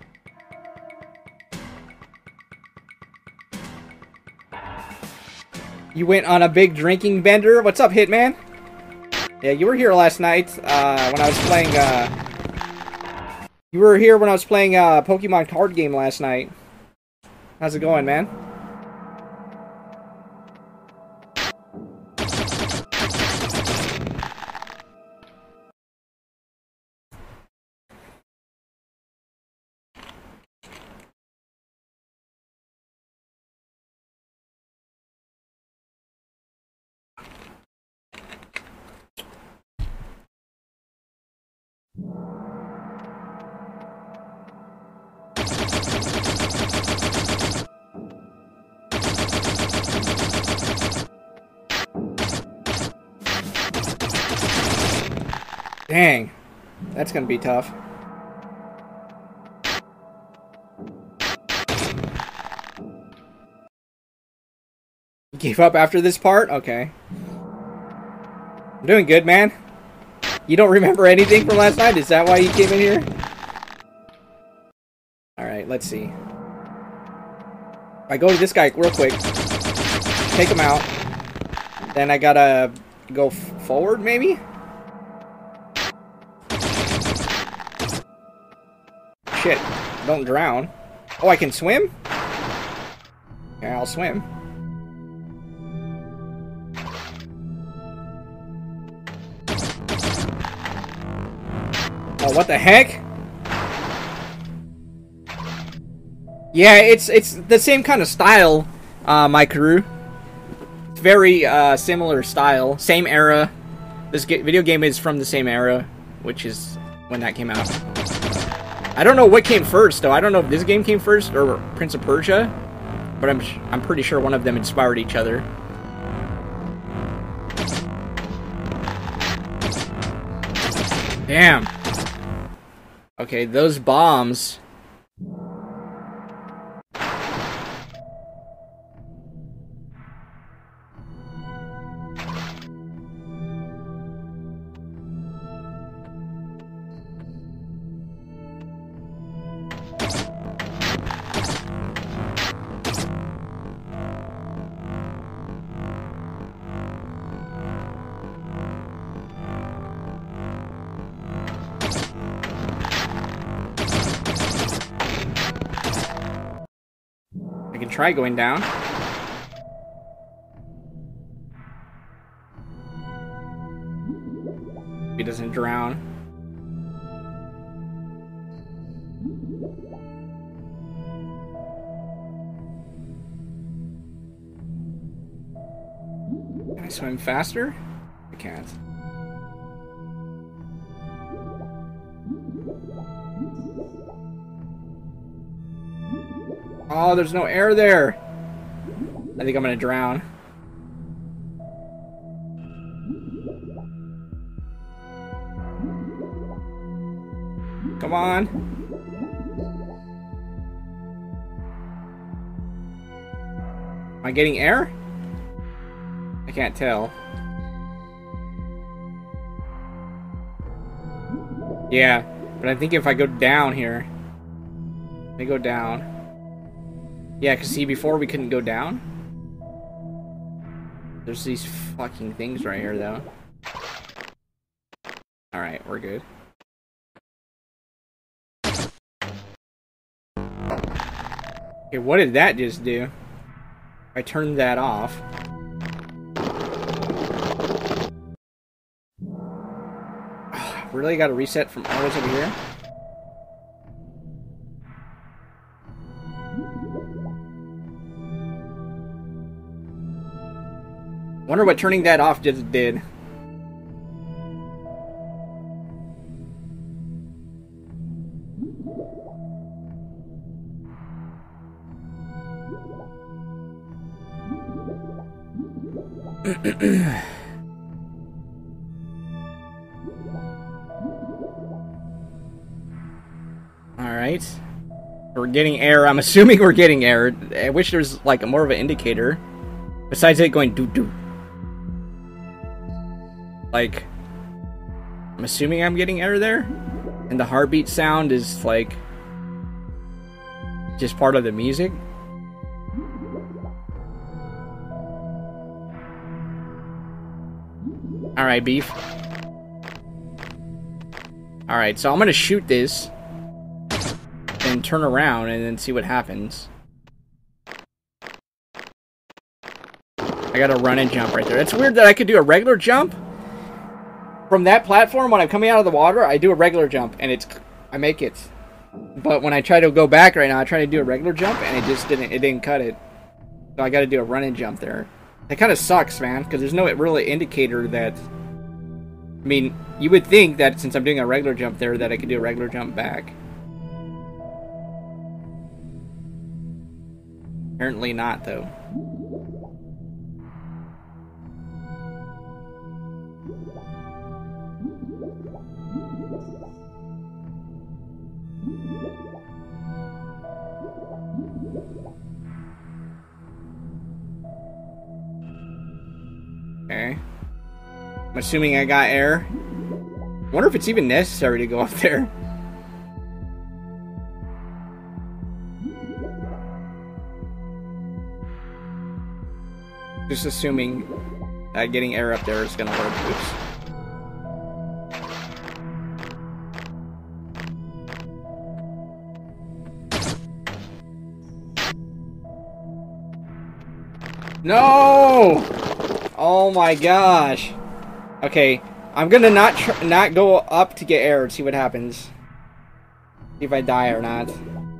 S1: You went on a big drinking bender? What's up, Hitman? Yeah, you were here last night, when I was playing, You were here when I was playing a Pokemon card game last night. How's it going, man? Dang, that's gonna be tough. You gave up after this part? Okay. I'm doing good, man. You don't remember anything from last night? Is that why you came in here? Alright, let's see. If I go to this guy real quick, take him out, then I gotta go forward, maybe? shit. Don't drown. Oh, I can swim? Yeah, I'll swim. Oh, what the heck? Yeah, it's the same kind of style, my crew. It's very similar style, same era. This video game is from the same era, which is when that came out. I don't know what came first, though. I don't know if this game came first or Prince of Persia, but I'm pretty sure one of them inspired each other. Damn. Okay, those bombs. I can try going down. He doesn't drown. Can I swim faster? I can't. Oh, there's no air there. I think I'm gonna drown. Come on. Am I getting air? I can't tell. Yeah, but I think if I go down here, let me go down. Yeah, cause see, before we couldn't go down. There's these fucking things right here, though. All right, we're good. Okay, what did that just do? I turned that off. Really got to reset from all the way over here? Wonder what turning that off just did. Alright. We're getting air. I'm assuming we're getting air. I wish there's like more of an indicator. Besides it going doo-doo. Like, I'm assuming I'm getting air there. And the heartbeat sound is like just part of the music. Alright, beef. Alright, so I'm gonna shoot this and turn around and then see what happens. I gotta run and jump right there. It's weird that I could do a regular jump from that platform. When I'm coming out of the water, I do a regular jump and I make it. But when I try to go back right now, I try to do a regular jump and it didn't cut it. So I gotta do a run and jump there. That kind of sucks, man, because there's no real indicator that... I mean, you would think that since I'm doing a regular jump there, that I could do a regular jump back. Apparently not, though. Okay. I'm assuming I got air. I wonder if it's even necessary to go up there. Just assuming that getting air up there is gonna work. Oops. No! Oh my gosh. Okay, I'm gonna not go up to get air and see what happens. See if I die or not.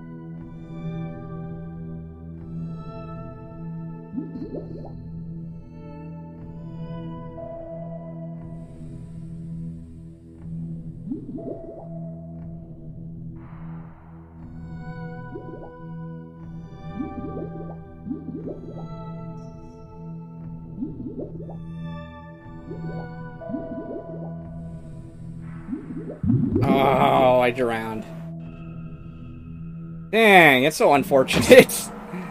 S1: Oh, I drowned. Dang, it's so unfortunate.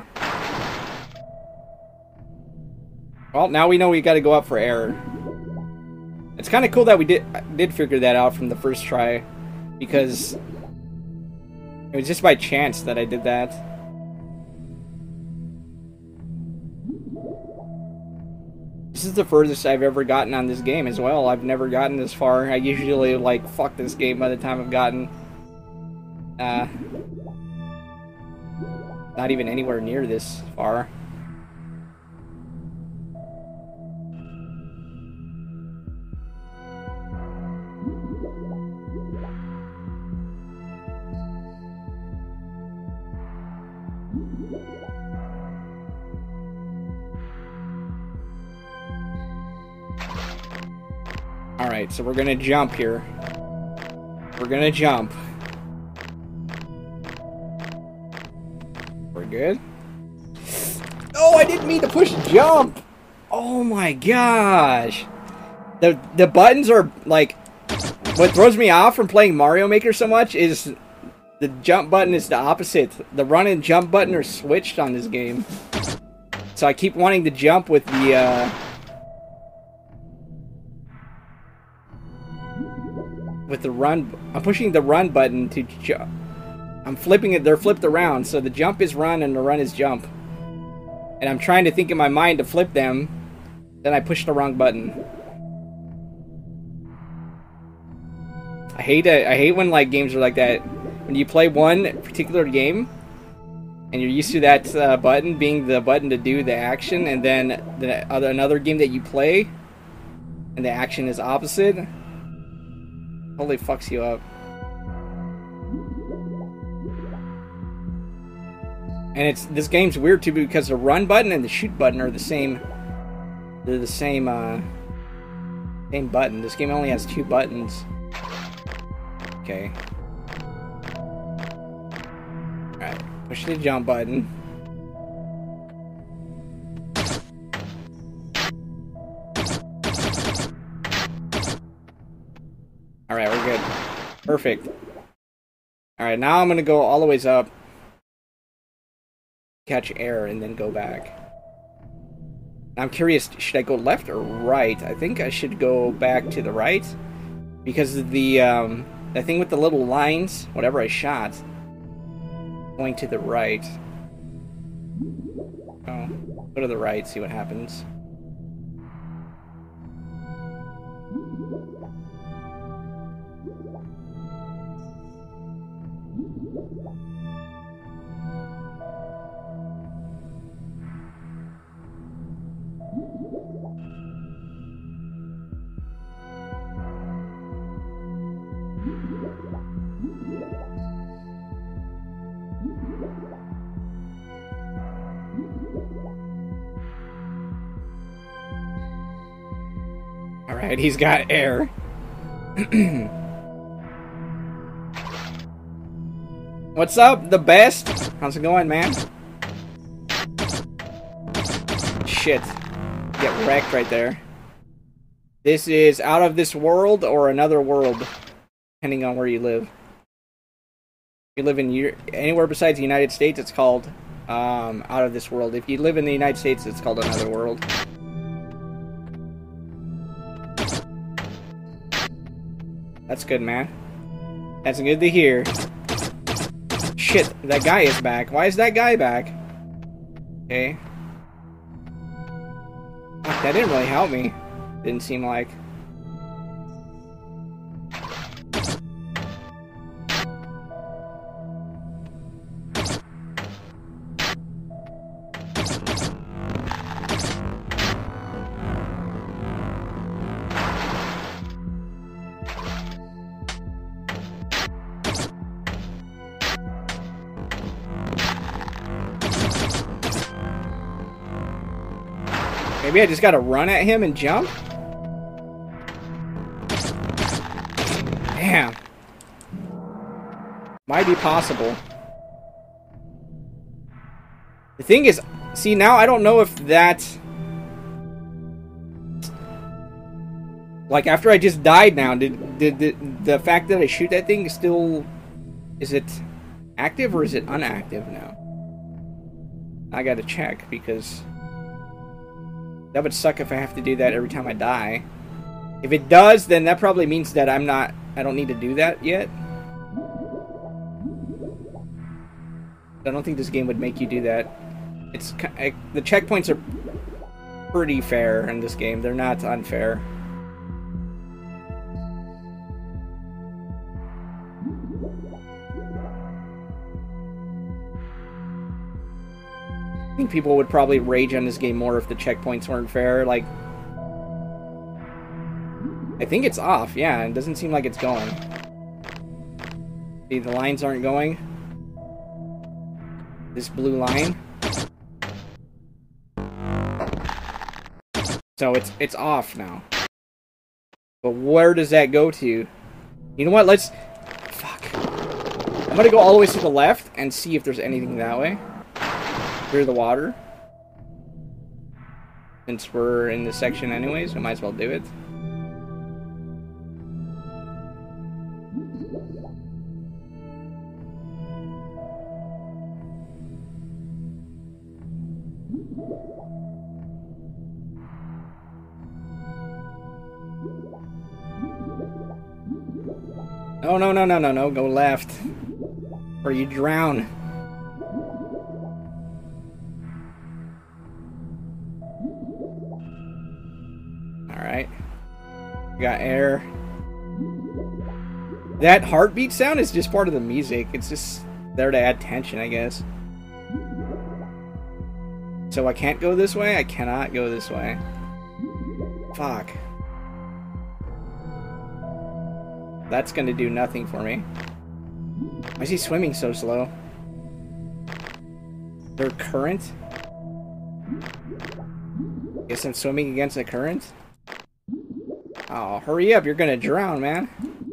S1: Well, now we know we gotta go up for air. It's kind of cool that we did figure that out from the first try, because it was just by chance that I did that. This is the furthest I've ever gotten on this game as well. I've never gotten this far. I usually, like, fuck this game by the time I've gotten... not even anywhere near this far. Alright, so we're gonna jump here. We're gonna jump. We're good. Oh, I didn't mean to push jump! Oh my gosh! The buttons are, like... What throws me off from playing Mario Maker so much is... The jump button is the opposite. The run and jump button are switched on this game. So I keep wanting to jump with the, with the run, I'm pushing the run button to jump. I'm flipping it, they're flipped around, so the jump is run and the run is jump. And I'm trying to think in my mind to flip them, then I push the wrong button. I hate when, like, games are like that. When you play one particular game, and you're used to that button being the button to do the action, and then another game that you play, and the action is opposite. Totally fucks you up. And this game's weird too because the run button and the shoot button are the same. They're the same same button. This game only has 2 buttons. Okay. Alright, push the jump button. Alright, we're good. Perfect. Alright, now I'm gonna go all the ways up, catch air, and then go back. I'm curious, should I go left or right? I think I should go back to the right, because the thing with the little lines, whatever I shot, going to the right. Oh, go to the right, see what happens. Alright, he's got air. What's up, the best? How's it going, man? Shit. Get wrecked right there. This is Out of This World or Another World, depending on where you live. If you live in anywhere besides the United States, it's called Out of This World. If you live in the United States, it's called Another World. That's good, man. That's good to hear. Shit, that guy is back. Why is that guy back? Okay. Fuck, that didn't really help me. Didn't seem like. Maybe I just gotta run at him and jump? Damn. Might be possible. The thing is, see, now I don't know if that... Like, after I just died now, did the fact that I shoot that thing still... Is it active or is it inactive now? I gotta check, because... That would suck if I have to do that every time I die. If it does, then that probably means that I don't need to do that yet. I don't think this game would make you do that. The checkpoints are pretty fair in this game. They're not unfair. I think people would probably rage on this game more if the checkpoints weren't fair. Like, I think it's off. Yeah, it doesn't seem like it's going. See, the lines aren't going. This blue line. So it's off now. But where does that go to? You know what? Fuck. I'm gonna go all the way to the left and see if there's anything that way. Through the water. Since we're in this section anyways, we might as well do it. No, go left. Or you drown. Alright. We got air. That heartbeat sound is just part of the music. It's just there to add tension, I guess. So I can't go this way? I cannot go this way. Fuck. That's gonna do nothing for me. Why is he swimming so slow? Is there a current? Guess I'm swimming against a current? Oh, hurry up, you're gonna drown, man.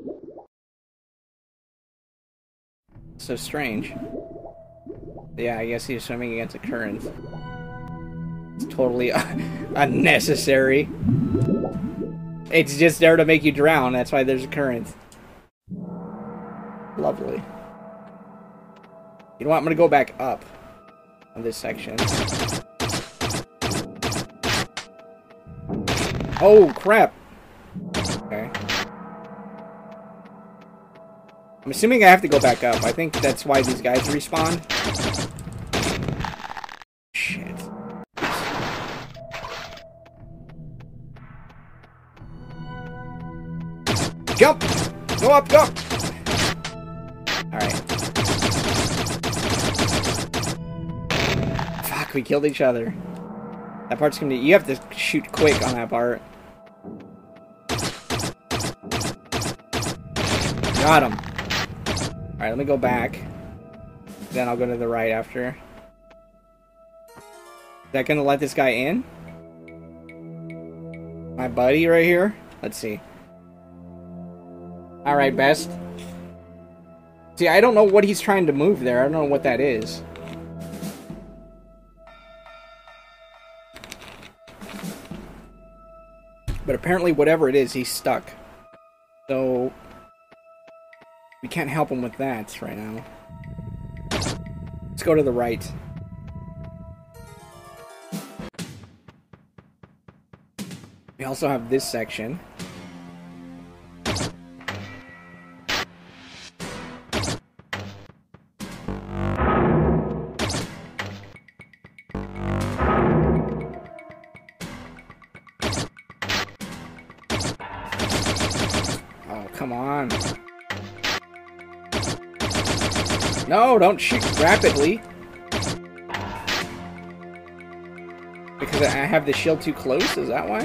S1: So strange. Yeah, I guess he's swimming against a current. It's totally unnecessary. It's just there to make you drown, that's why there's a current. Lovely. You know what, I'm gonna go back up on this section. Oh, crap! Okay. I'm assuming I have to go back up. I think that's why these guys respawn. Shit. Jump! Go up, go! Alright. Fuck, we killed each other. That part's gonna be... You have to shoot quick on that part. Got him. Alright, let me go back. Then I'll go to the right after. Is that gonna let this guy in? My buddy right here? Let's see. Alright, best. See, I don't know what he's trying to move there. I don't know what that is. But apparently whatever it is, he's stuck. So... we can't help him with that right now. Let's go to the right. We also have this section. Oh, come on. No, don't shoot rapidly. Because I have the shield too close? Is that why?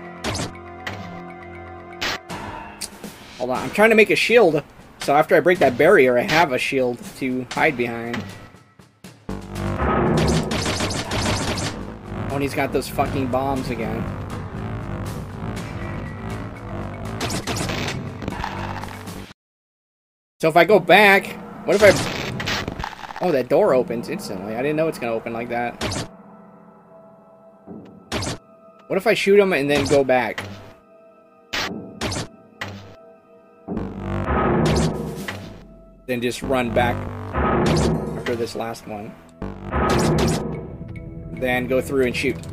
S1: Hold on, I'm trying to make a shield. So after I break that barrier, I have a shield to hide behind. Oh when he's got those fucking bombs again. So if I go back, what if I... Oh, that door opens instantly. I didn't know it's gonna open like that. What if I shoot him and then go back? Then just run back after this last one. Then go through and shoot.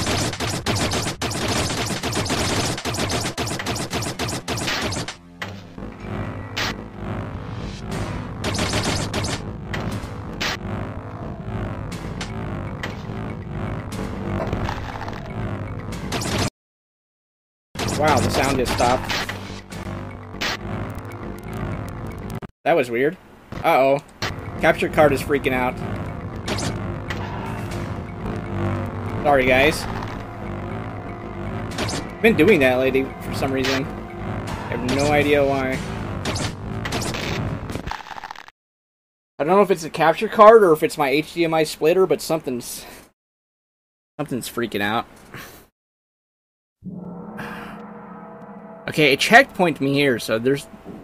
S1: Wow, the sound just stopped. That was weird. Uh-oh. Capture card is freaking out. Sorry, guys. I've been doing that lately for some reason. I have no idea why. I don't know if it's a capture card or if it's my HDMI splitter, but something's freaking out. Okay, it checkpointed me here, so there's...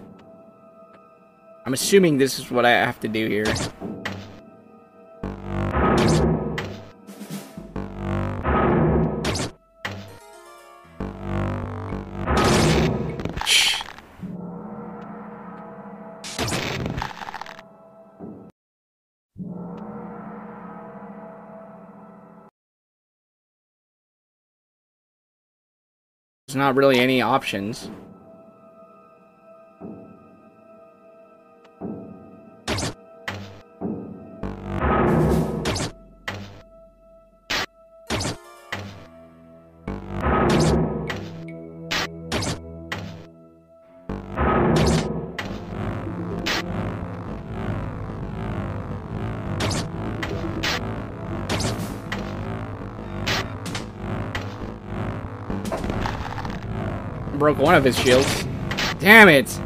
S1: I'm assuming this is what I have to do here. Shh. There's not really any options. Broke one of his shields. Damn it!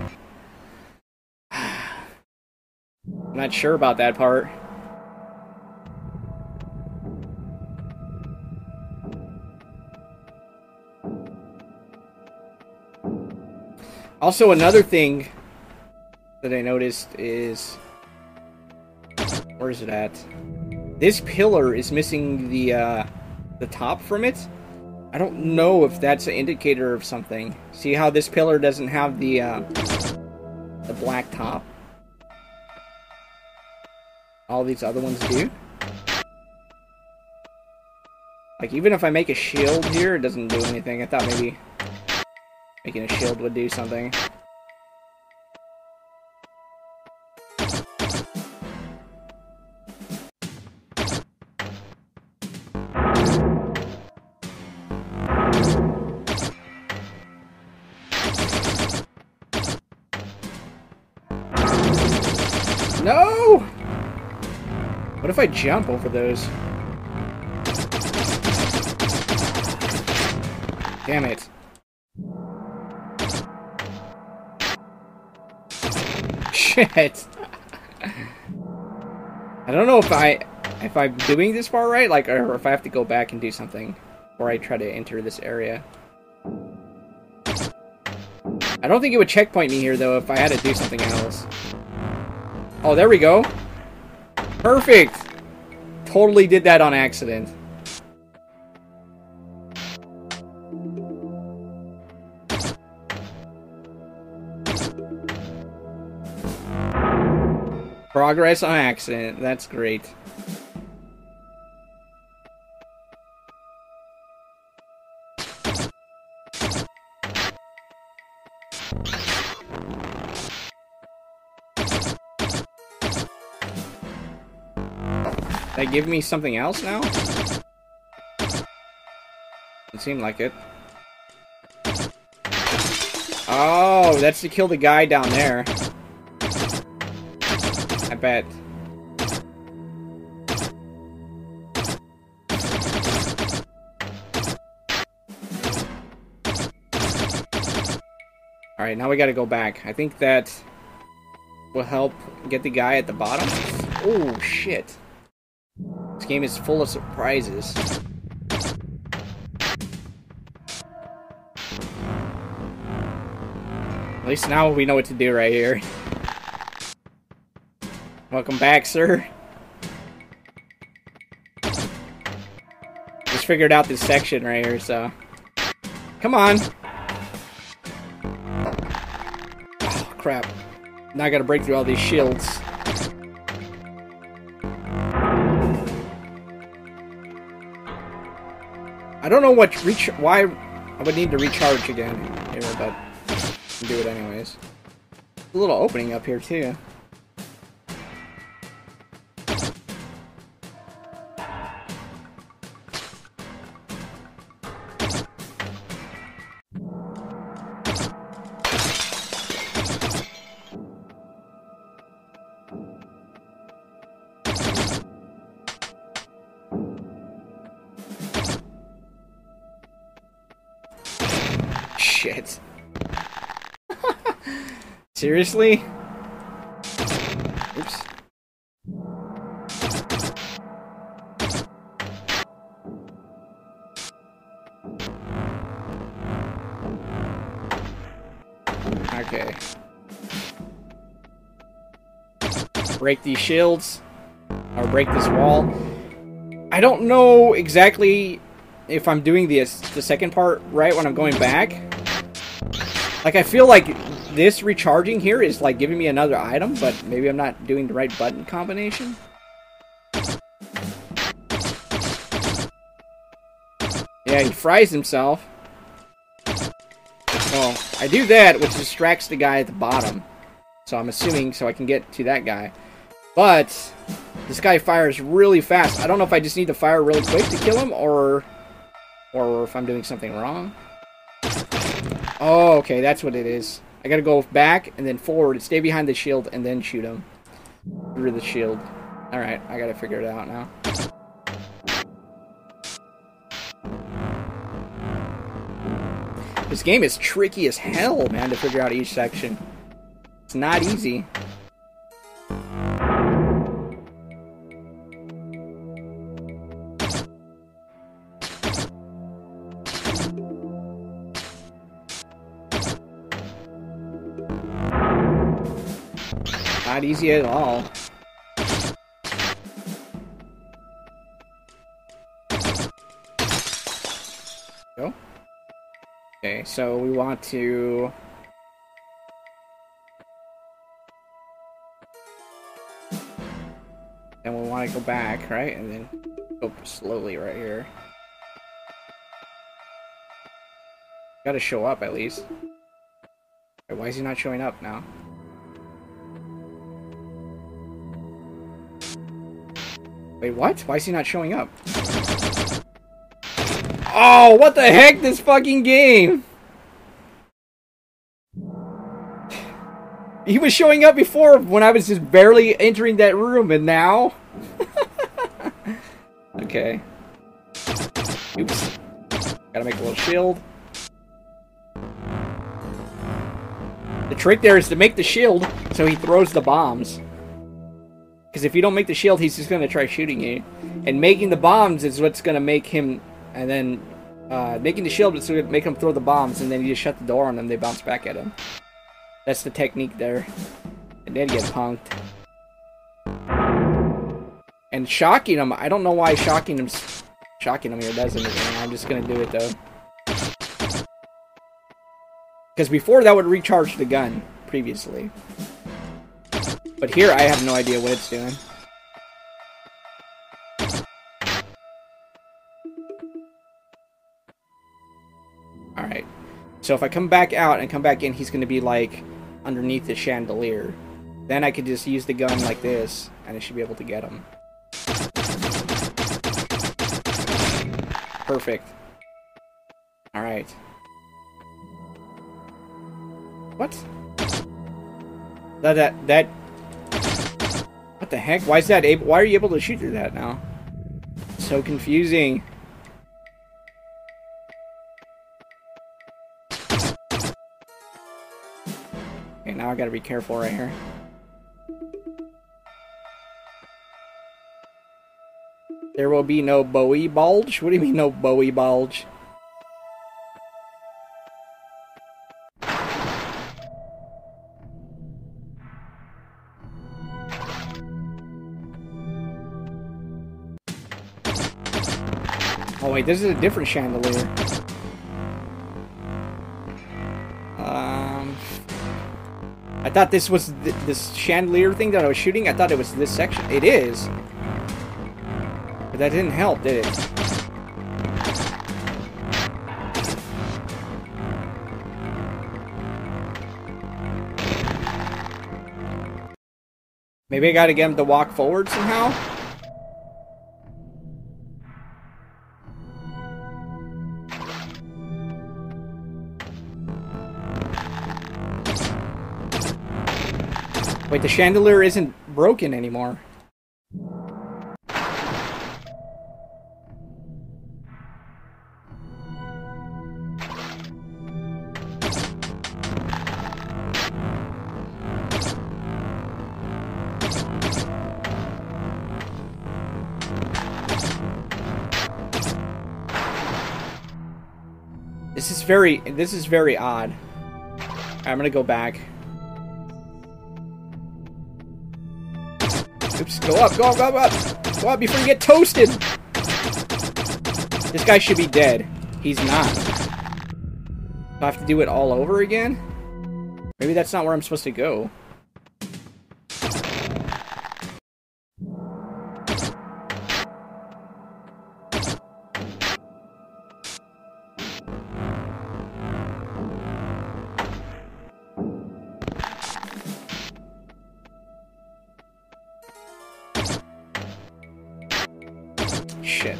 S1: I'm not sure about that part. Also, another thing that I noticed is... Where is it at? This pillar is missing the top from it. I don't know if that's an indicator of something. See how this pillar doesn't have the black top? All these other ones do. Like, even if I make a shield here, it doesn't do anything. I thought maybe making a shield would do something. No! What if I jump over those? Damn it. Shit. I don't know if I'm doing this part right, like, or if I have to go back and do something before I try to enter this area. I don't think it would checkpoint me here though if I had to do something else. Oh, there we go. Perfect! Totally did that on accident. Progress on accident. That's great. That give me something else now? It seemed like it. Oh, that's to kill the guy down there. I bet. Alright, now we gotta go back. I think that will help get the guy at the bottom. Oh, shit. This game is full of surprises. least now we know what to do right here. Welcome back, sir. Just figured out this section right here, so... Come on! Oh, crap. Now I gotta break through all these shields. I don't know why I would need to recharge again here, but I'll do it anyways. A little opening up here too. Shit. Seriously? Oops. Okay. Break these shields. Or break this wall. I don't know exactly if I'm doing the second part right when I'm going back. Like, I feel like this recharging here is, like, giving me another item, but maybe I'm not doing the right button combination. Yeah, he fries himself. Well, I do that, which distracts the guy at the bottom. So I'm assuming so I can get to that guy. But this guy fires really fast. I don't know if I just need to fire really quick to kill him, or if I'm doing something wrong. Oh, okay, that's what it is. I gotta go back and then forward, stay behind the shield, and then shoot him through the shield. Alright, I gotta figure it out now. This game is tricky as hell, man, to figure out each section. It's not easy. Not easy at all. Go. Okay, so we want to... And we want to go back, right? And then go slowly right here. Gotta show up at least. Wait, why is he not showing up now? Wait, what? Why is he not showing up? Oh, what the heck, this fucking game! He was showing up before when I was just barely entering that room, and now? Okay. Oops. Gotta make a little shield. The trick there is to make the shield so he throws the bombs. Because if you don't make the shield, he's just going to try shooting you. And making the bombs is what's going to make him... And then making the shield is going to make him throw the bombs. And then you just shut the door on them, they bounce back at him. That's the technique there. And then get punked. And shocking him, I don't know why shocking him here does anything. I'm just going to do it though. Because before that would recharge the gun previously. But here, I have no idea what it's doing. Alright. So if I come back out and come back in, he's going to be, like, underneath the chandelier. Then I could just use the gun like this, and I should be able to get him. Perfect. Alright. What? That... What the heck? Why is that able? Why are you able to shoot through that now? So confusing. Okay, now I gotta be careful right here. There will be no Bowie bulge? What do you mean no Bowie bulge? Wait, this is a different chandelier. I thought this was this chandelier thing that I was shooting. I thought it was this section. It is. But that didn't help, did it? Maybe I gotta get him to walk forward somehow? Wait, the chandelier isn't broken anymore. This is very odd. I'm gonna go back. Oops, go up, go up, go up! Go up before you get toasted! This guy should be dead. He's not. Do I have to do it all over again? Maybe that's not where I'm supposed to go. Shit.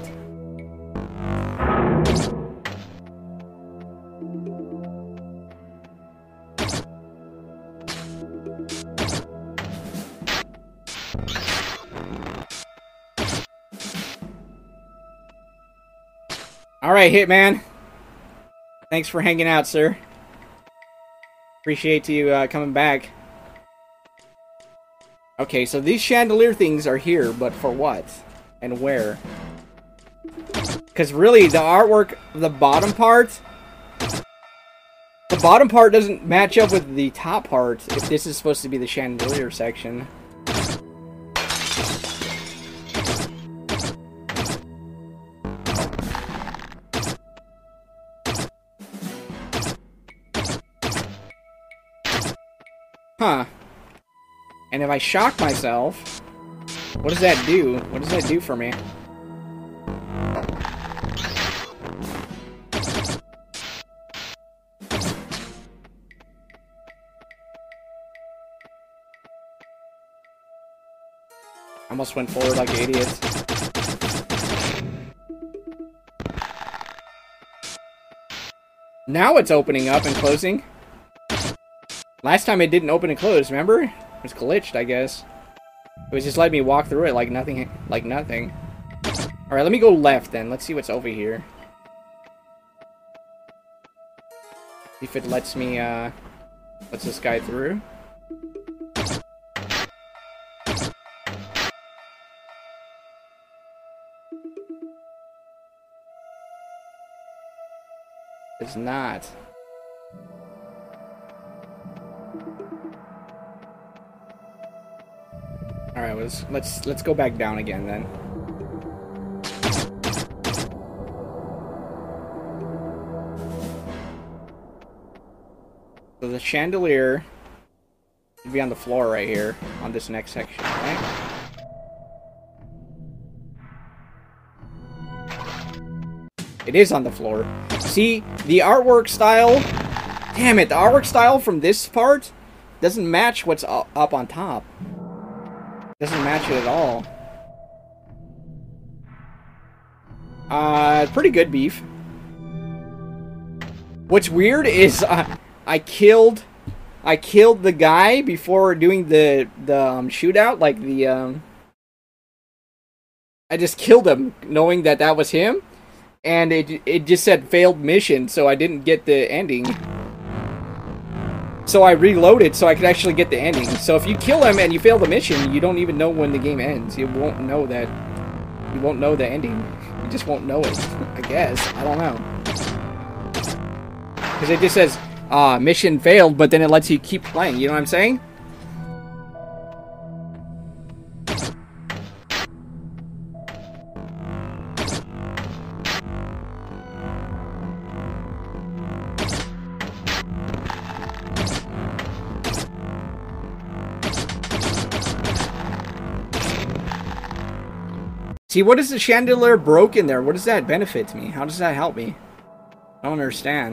S1: Alright, Hitman. Thanks for hanging out, sir. Appreciate you coming back. Okay, so these chandelier things are here, but for what? And where? Because really, the artwork, the bottom part doesn't match up with the top part if this is supposed to be the chandelier section. Huh. And if I shock myself, what does that do? What does that do for me? Almost went forward like an idiot. Now it's opening up and closing. Last time it didn't open and close, remember? It was glitched, I guess. It was just letting me walk through it like nothing, Alright, let me go left then. Let's see what's over here. See if it lets me, lets this guy through. It's not. Alright, let's go back down again then. So the chandelier should be on the floor right here on this next section, right? It is on the floor. See, the artwork style... Damn it, the artwork style from this part doesn't match what's up on top. Doesn't match it at all. Pretty good beef. What's weird is I killed the guy before doing the shootout. Like I just killed him knowing that that was him, and it just said failed mission, so I didn't get the ending. So I reloaded so I could actually get the ending. So if you kill him and you fail the mission, you don't even know when the game ends. You won't know that. You won't know the ending. You just won't know it, I guess. I don't know. Because it just says, mission failed, but then it lets you keep playing. You know what I'm saying? See, what is the chandelier broken there? What does that benefit me? How does that help me? I don't understand.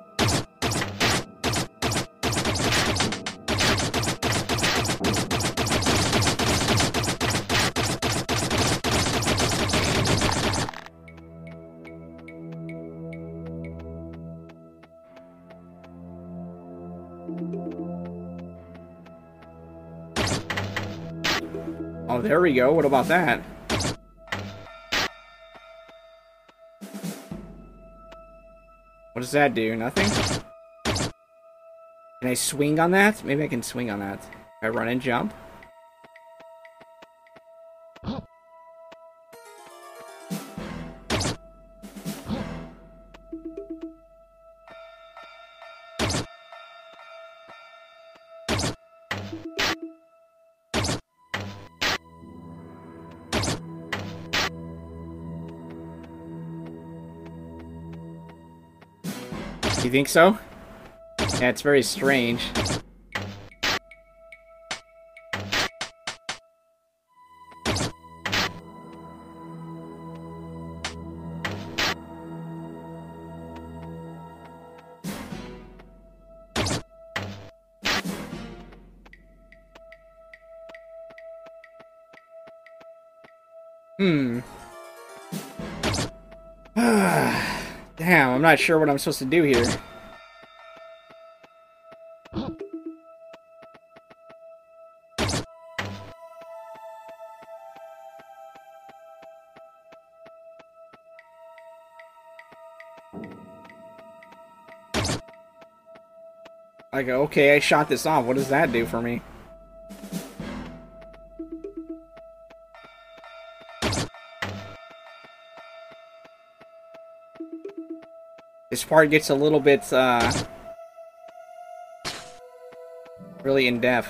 S1: Oh, there we go. What about that? What does that do? Nothing? Can I swing on that? Maybe I can swing on that. I run and jump. You think so? Yeah, it's very strange. Damn, I'm not sure what I'm supposed to do here. Like, okay, I shot this off. What does that do for me? This part gets a little bit, really in-depth.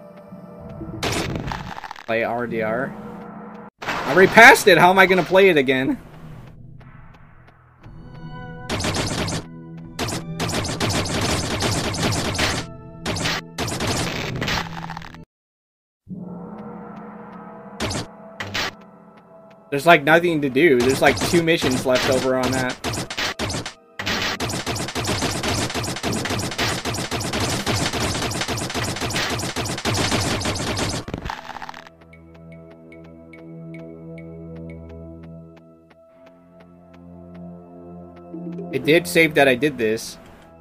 S1: Play RDR. I already passed it! How am I gonna play it again? There's like nothing to do. There's like 2 missions left over on that. It did save that I did this.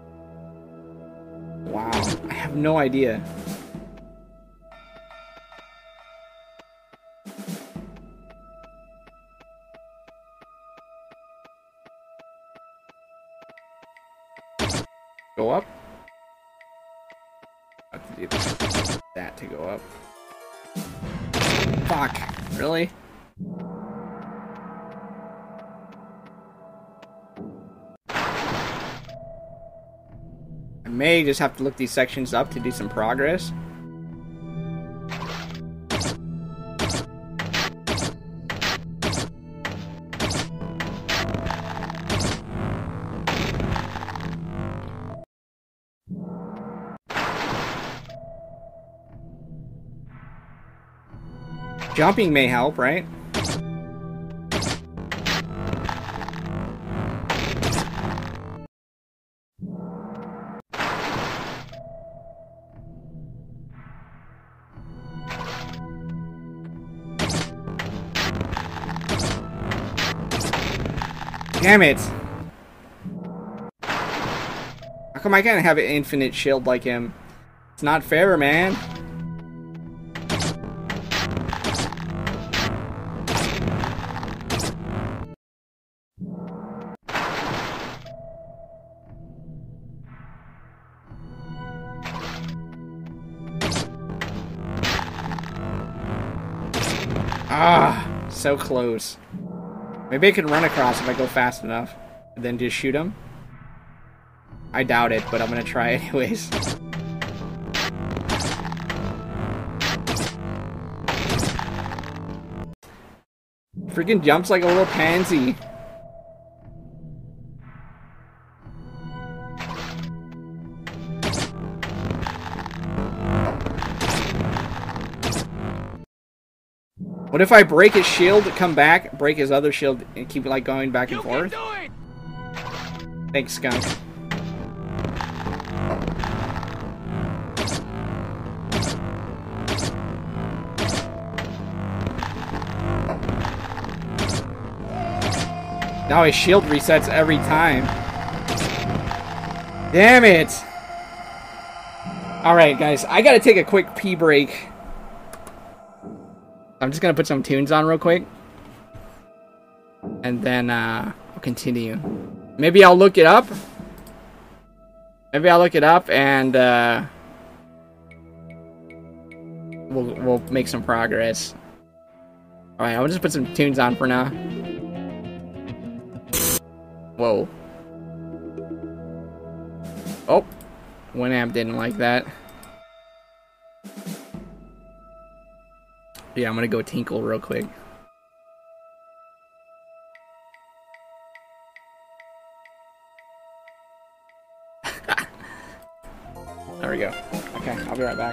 S1: Wow, I have no idea. Go up? I have to do that to go up. Fuck, really? I may just have to look these sections up to do some progress. Jumping may help, right? Damn it! How come I can't have an infinite shield like him? It's not fair, man. Ah, so close. Maybe I can run across if I go fast enough. And then just shoot him. I doubt it, but I'm gonna try anyways. Freaking jumps like a little pansy. What if I break his shield, come back, break his other shield, and keep like going back and forth? Thanks, Skunk. Now his shield resets every time. Damn it! Alright, guys, I gotta take a quick pee break. I'm just gonna put some tunes on real quick. And then, I'll continue. Maybe I'll look it up. Maybe I'll look it up and, we'll make some progress. Alright, I'll just put some tunes on for now. Whoa. Oh. Winamp didn't like that. Yeah, I'm gonna go tinkle real quick. There we go. Okay, I'll be right back.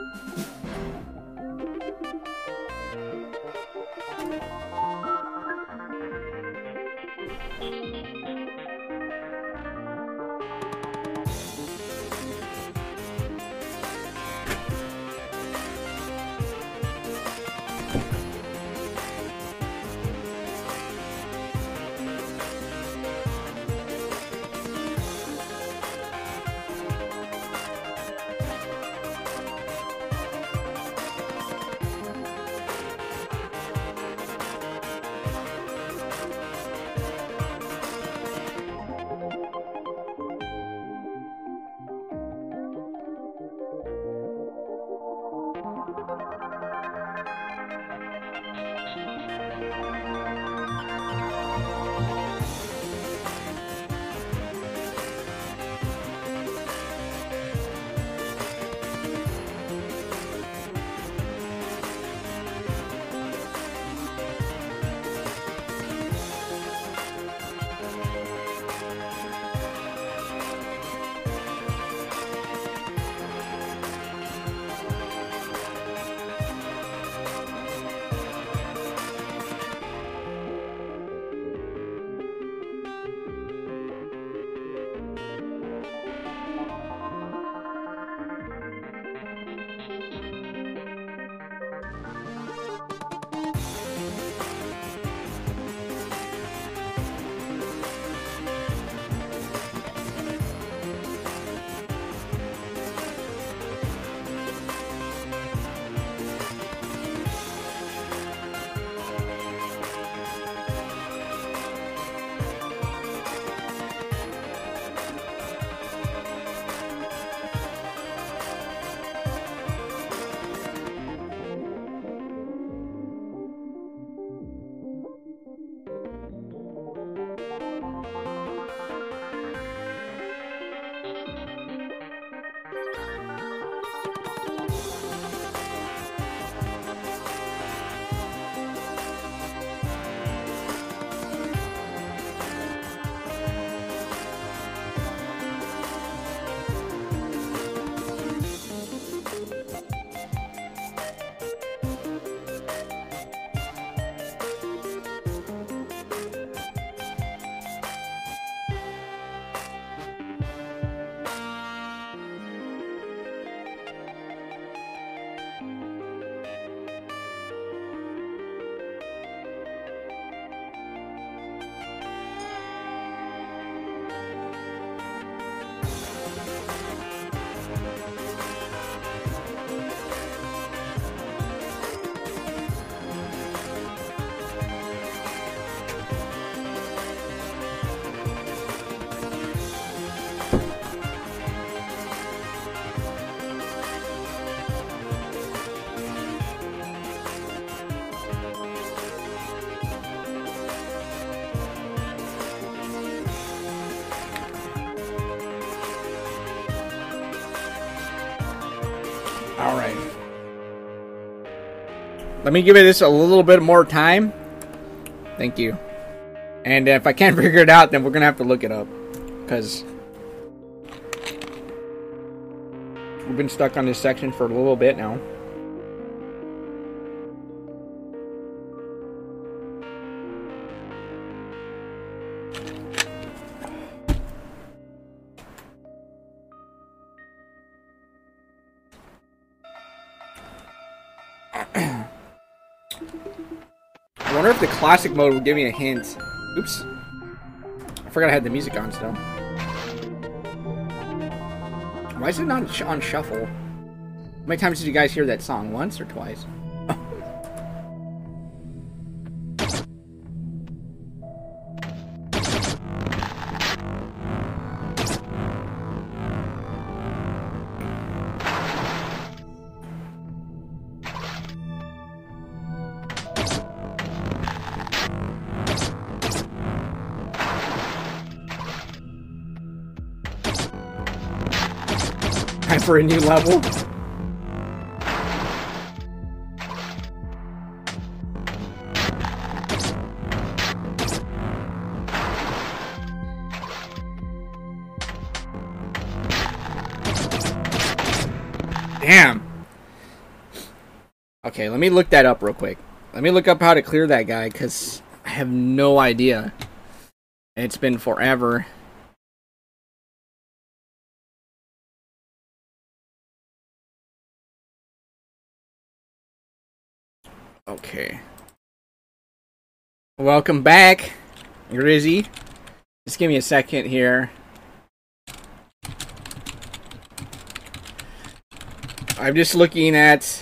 S1: Alright. Let me give it this a little bit more time. Thank you. And if I can't figure it out, then we're going to have to look it up. Because we've been stuck on this section for a little bit now. I wonder if the classic mode will give me a hint. Oops. I forgot I had the music on still. Why is it not on shuffle? How many times did you guys hear that song? Once or twice? Time for a new level. Damn. Okay, let me look that up real quick. Let me look up how to clear that guy, because I have no idea. It's been forever. Okay. Welcome back, Grizzy. Just give me a second here. I'm just looking at,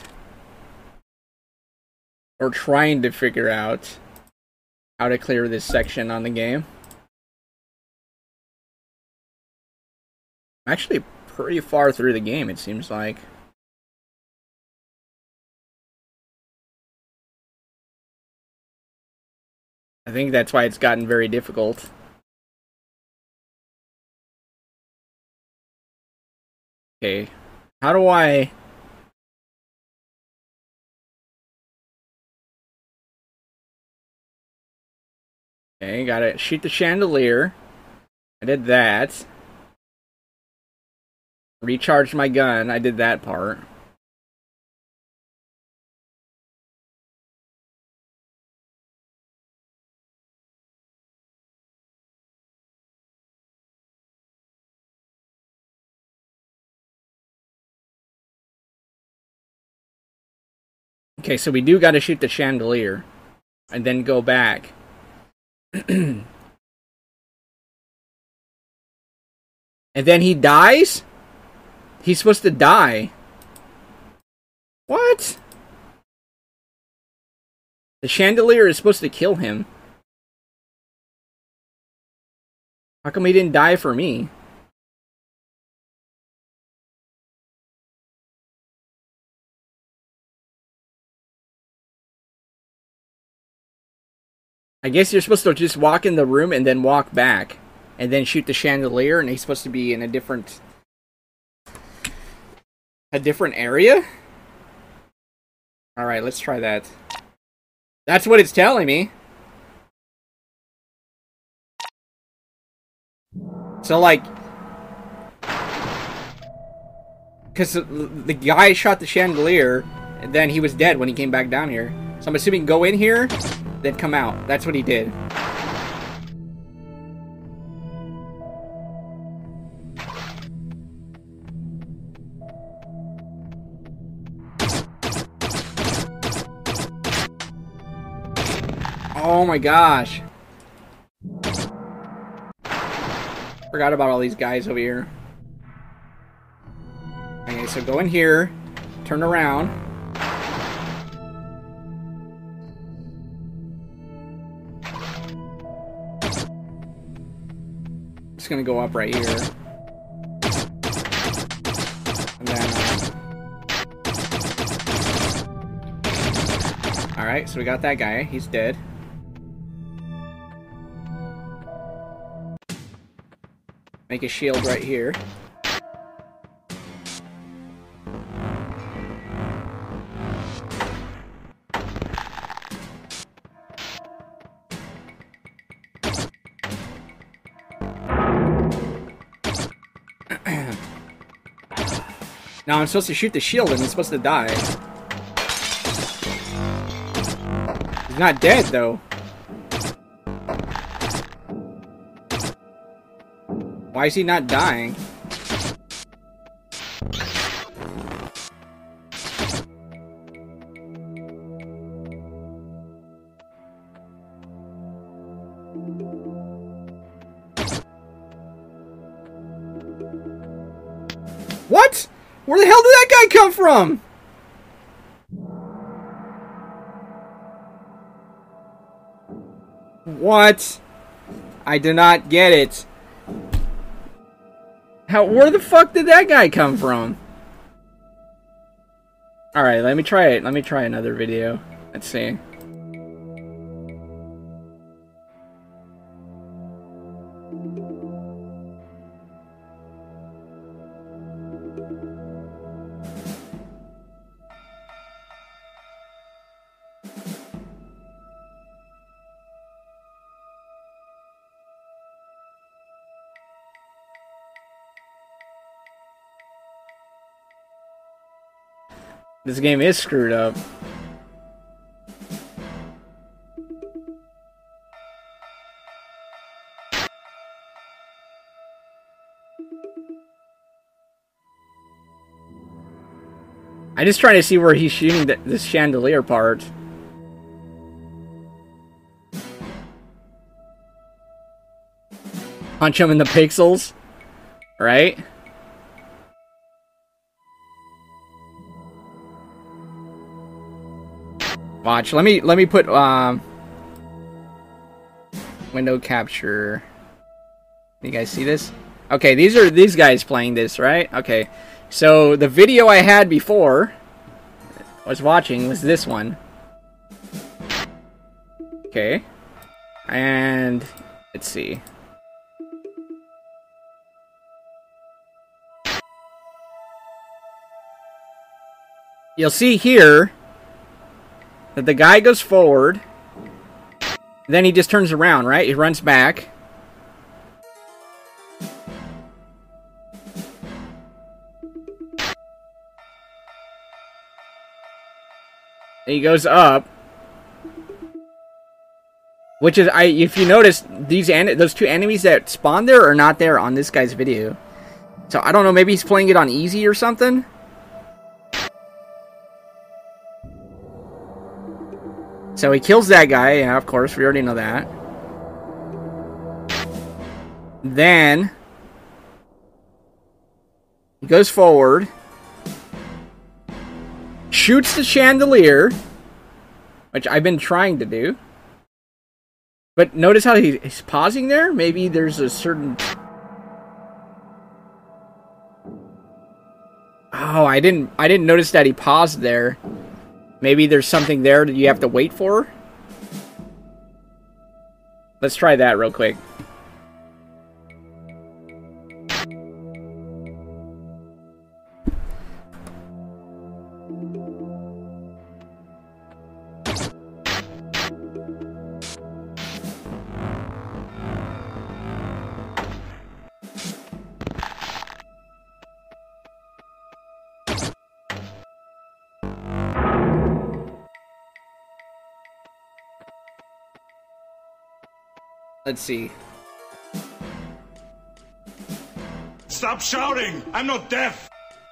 S1: or trying to figure out, how to clear this section on the game. I'm actually pretty far through the game, it seems like. I think that's why it's gotten very difficult. Okay, how do I... Okay, gotta shoot the chandelier. I did that. Recharged my gun. I did that part. Okay, so we do gotta shoot the chandelier. And then go back. And then he dies? He's supposed to die. What? The chandelier is supposed to kill him. How come he didn't die for me? I guess you're supposed to just walk in the room and then walk back. And then shoot the chandelier, and he's supposed to be in a different area? Alright, let's try that. That's what it's telling me. So, like... Because the guy shot the chandelier, and then he was dead when he came back down here. So I'm assuming go in here, then come out. That's what he did. Oh my gosh. Forgot about all these guys over here. Okay, so go in here, turn around. Just gonna go up right here. And then... Alright, so we got that guy. He's dead. Make a shield right here. Now I'm supposed to shoot the shield and he's supposed to die. He's not dead though. Why is he not dying? What? Where the hell did that guy come from? What? I do not get it. Where the fuck did that guy come from? Alright, let me try it. Let me try another video. Let's see. This game is screwed up. I'm just trying to see where he's shooting this chandelier part. Punch him in the pixels, right? Watch. Let me put window capture. You guys see this? Okay, these are these guys playing this, right? Okay. So the video I had before I was watching was this one. Okay. And let's see. You'll see here that the guy goes forward, then he just turns around, right? He runs back. And he goes up. Which is, if you notice, those two enemies that spawn there are not there on this guy's video. So I don't know, maybe he's playing it on easy or something? So he kills that guy, yeah, of course, we already know that. Then he goes forward, shoots the chandelier, which I've been trying to do. But notice how he's pausing there? Maybe there's a certain... Oh, I didn't notice that he paused there. Maybe there's something there that you have to wait for? Let's try that real quick. Let's see.
S3: Stop shouting! I'm not deaf!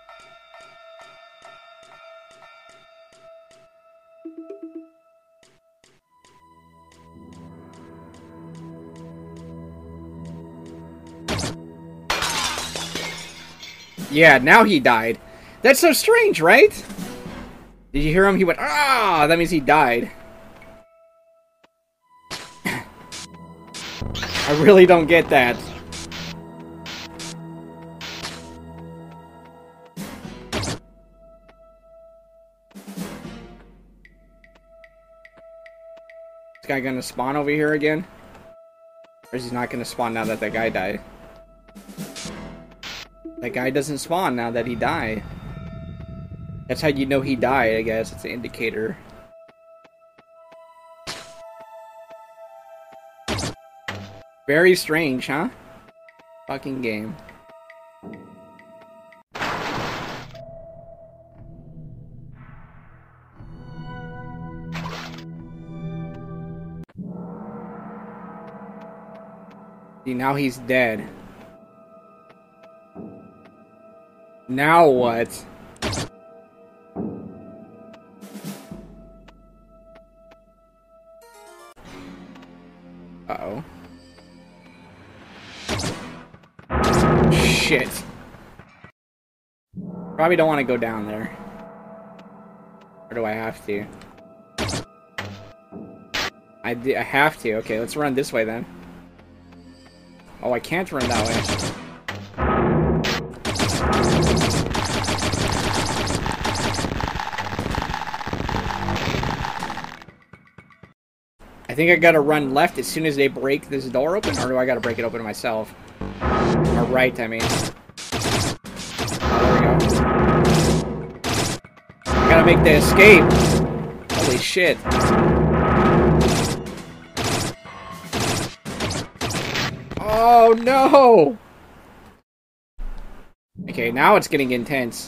S1: Yeah, now he died. That's so strange, right? Did you hear him? He went, ah! That means he died. I really don't get that. This guy gonna spawn over here again? Or is he not gonna spawn now that that guy died? That guy doesn't spawn now that he died. That's how you know he died, I guess. It's an indicator. Very strange, huh? Fucking game. See, now he's dead. Now what? Uh-oh. Shit. Probably don't want to go down there. Or do I have to? I have to. Okay, let's run this way then. Oh, I can't run that way. I think I gotta run left as soon as they break this door open, or do I gotta break it open myself? Or right, I mean. Oh, there we go. I gotta make the escape. Holy shit. Oh no! Okay, now it's getting intense.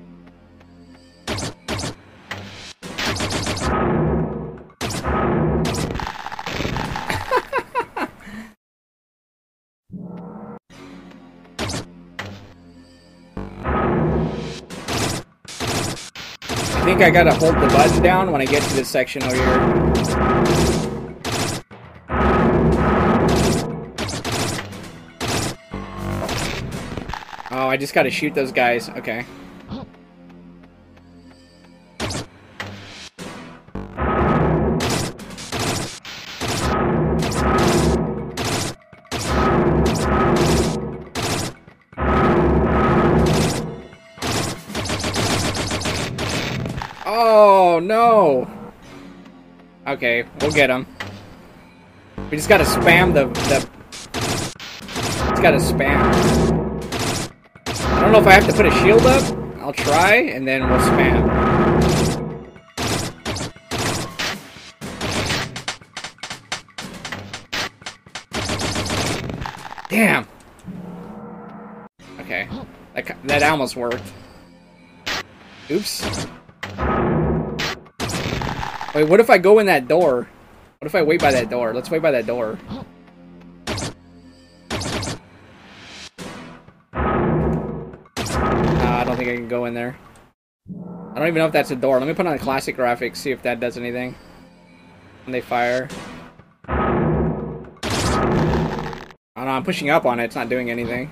S1: I think I gotta hold the button down when I get to this section over here. Oh, I just gotta shoot those guys. Okay. Oh, no! Okay, we'll get him. We just gotta spam Just gotta spam. I don't know if I have to put a shield up. I'll try, and then we'll spam. Damn! Okay. That almost worked. Oops. Wait, what if I go in that door? What if I wait by that door? Let's wait by that door. I don't think I can go in there. I don't even know if that's a door. Let me put on the classic graphics, see if that does anything. When they fire. I don't know, I'm pushing up on it. It's not doing anything.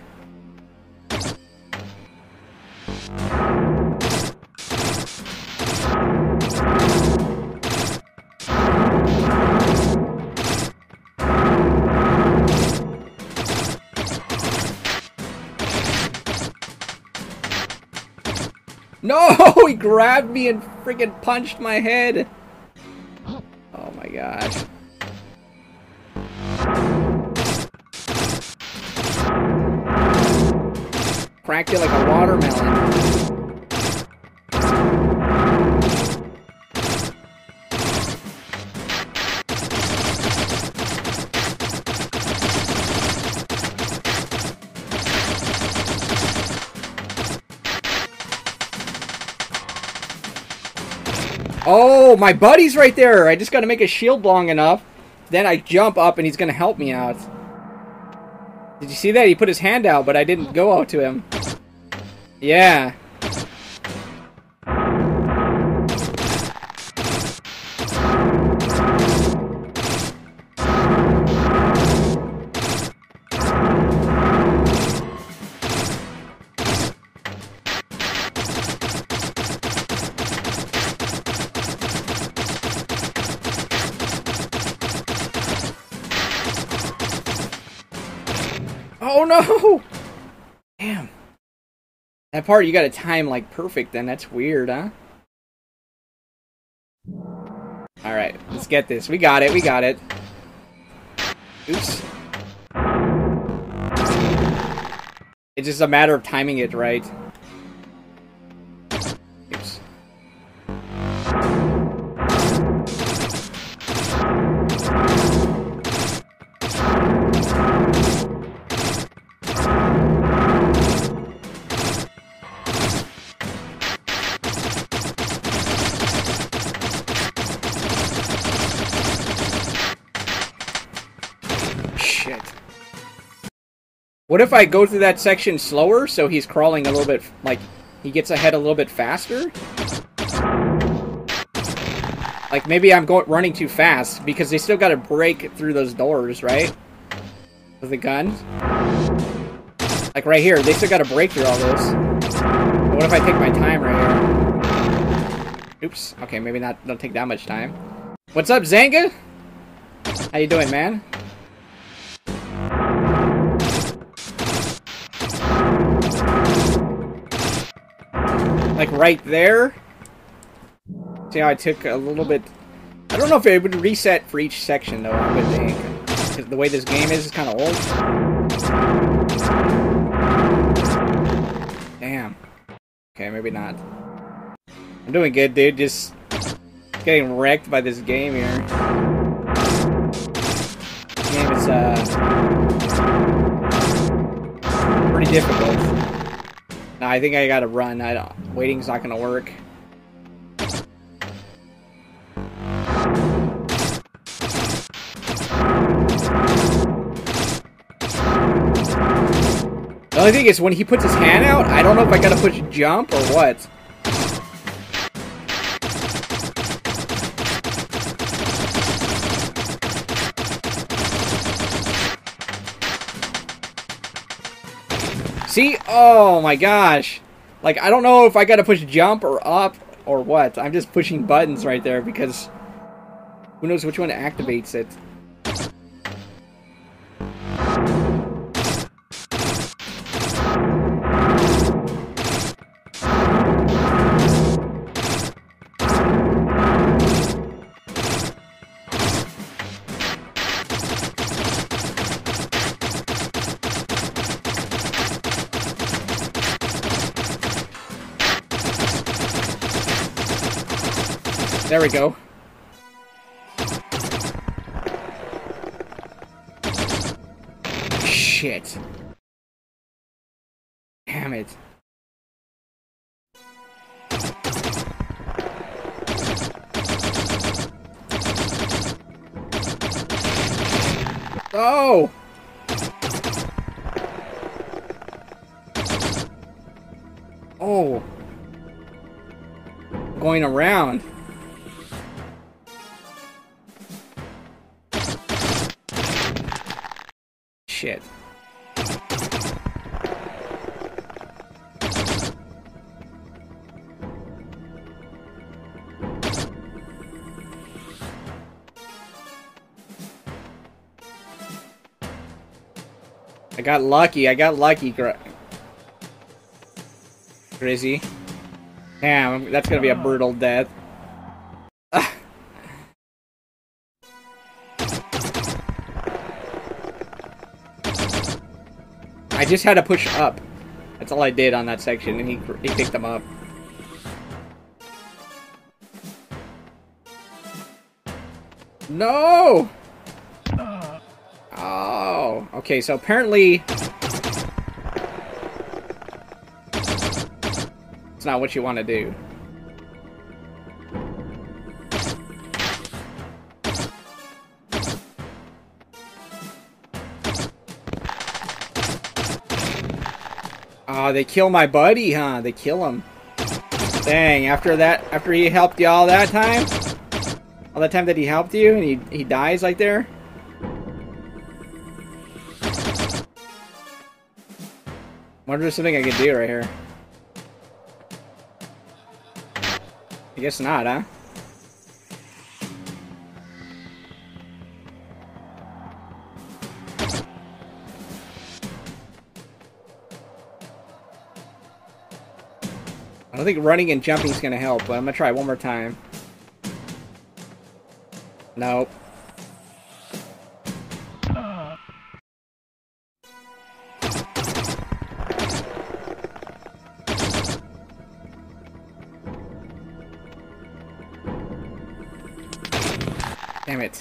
S1: No! He grabbed me and freaking punched my head! Oh my gosh. Cracked it like a watermelon. Oh, my buddy's right there. I just got to make a shield long enough. Then I jump up and he's going to help me out. Did you see that? He put his hand out, but I didn't go out to him. Yeah. Oh no! Damn. That part you gotta time like perfect then. That's weird, huh? Alright, let's get this. We got it, we got it. Oops. It's just a matter of timing it right. Oops. Shit. What if I go through that section slower so he's crawling a little bit, like, he gets ahead a little bit faster? Like, maybe I'm running too fast, because they still gotta break through those doors, right? With the guns? Like, right here, they still gotta break through all this. What if I take my time right here? Oops. Okay, maybe not. Don't take that much time. What's up, Zanga? How you doing, man? Like right there? See how I took a little bit... I don't know if it would reset for each section, though, I would think. Because the way this game is kind of old. Damn. Okay, maybe not. I'm doing good, dude. Just getting wrecked by this game here. This game is, pretty difficult. No, I think I gotta run. Waiting's not gonna work. The only thing is, when he puts his hand out, I don't know if I gotta push jump or what. See? Oh my gosh. Like, I don't know if I gotta push jump or up or what. I'm just pushing buttons right there because who knows which one activates it. There we go. Shit. Damn it. Oh! Oh. Going around. Shit. I got lucky, Grizzy. Damn, that's gonna be a brutal death. I just had to push up. That's all I did on that section, and he picked them up. No! Oh, okay, so apparently... it's not what you want to do. Oh, they kill my buddy, huh? They kill him. Dang, after he helped you all that time? All that time that he helped you and he dies like there? Wonder if there's something I can do right here. I guess not, huh? I don't think running and jumping is gonna help, but I'm gonna try one more time. Nope. Damn it.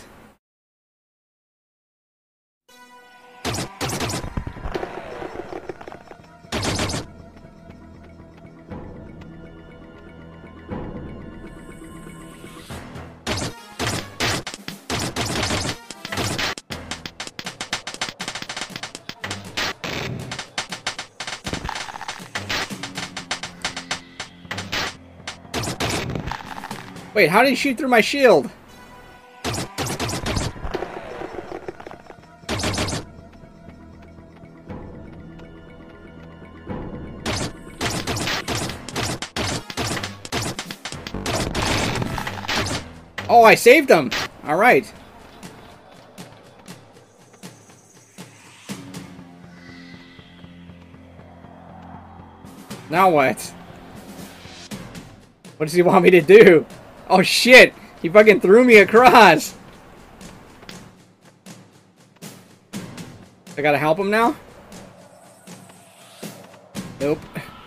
S1: Wait, how did he shoot through my shield? Oh, I saved him! Alright. Now what? What does he want me to do? Oh shit! He fucking threw me across! I gotta help him now? Nope.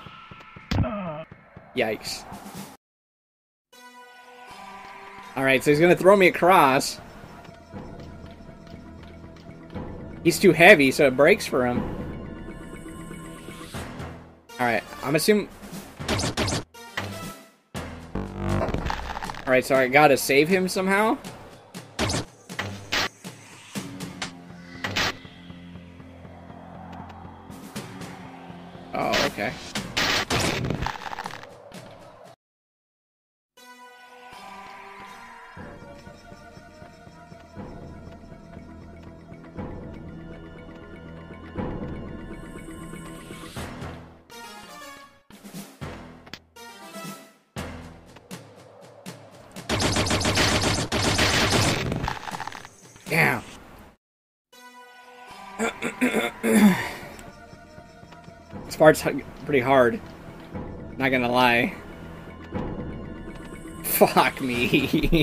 S1: Yikes. Alright, so he's gonna throw me across. He's too heavy, so it breaks for him. Alright, I'm assuming... Alright, so I gotta save him somehow? Oh, okay. Damn. This part's pretty hard. Not gonna lie. Fuck me.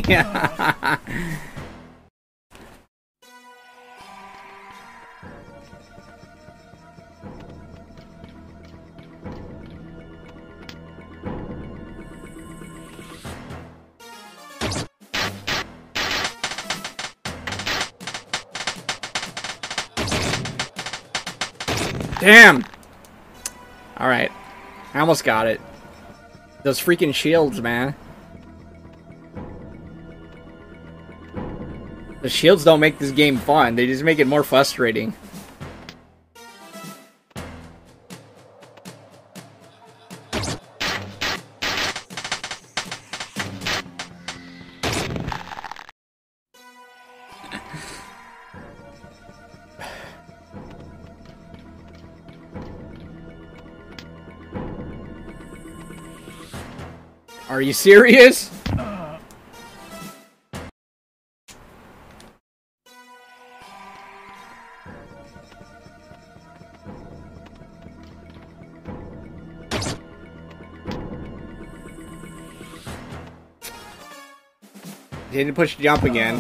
S1: Damn! Alright. I almost got it. Those freaking shields, man. The shields don't make this game fun. They just make it more frustrating. Are you serious? Didn't push jump again.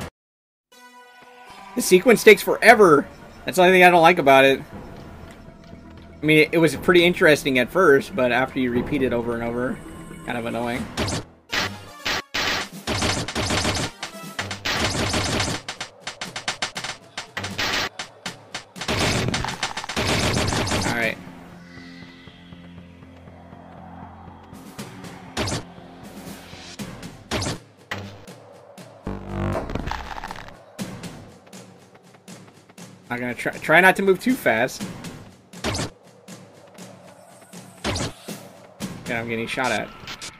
S1: The sequence takes forever. That's the only thing I don't like about it. I mean, it was pretty interesting at first, but after you repeat it over and over, kind of annoying. Alright. I'm gonna try not to move too fast. Yeah, I'm getting shot at.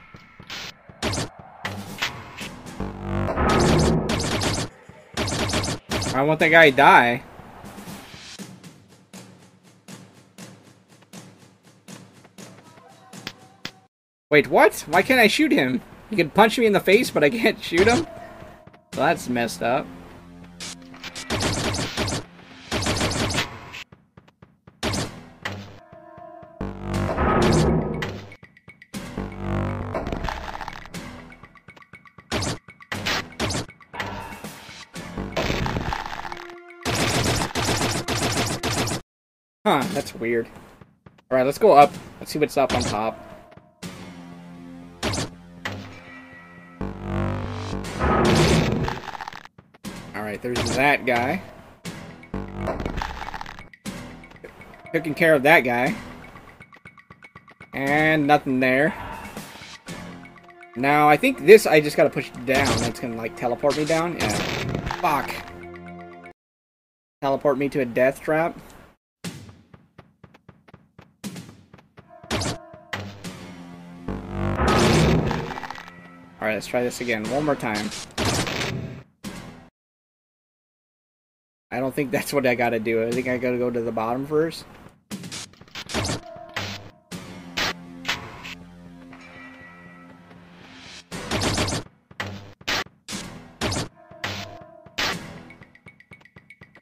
S1: I want that guy to die. Wait, what? Why can't I shoot him? He can punch me in the face, but I can't shoot him? Well, that's messed up. Huh, that's weird. Alright, let's go up. Let's see what's up on top. Alright, there's that guy. Taking care of that guy. And nothing there. Now, I think this I just gotta push down. That's gonna, like, teleport me down? Yeah. Fuck. Teleport me to a death trap. Alright, let's try this again. One more time. I don't think that's what I gotta do. I think I gotta go to the bottom first.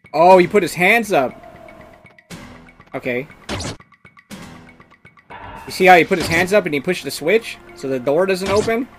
S1: Oh, he put his hands up. Okay. You see how he put his hands up and he pushed the switch so the door doesn't open?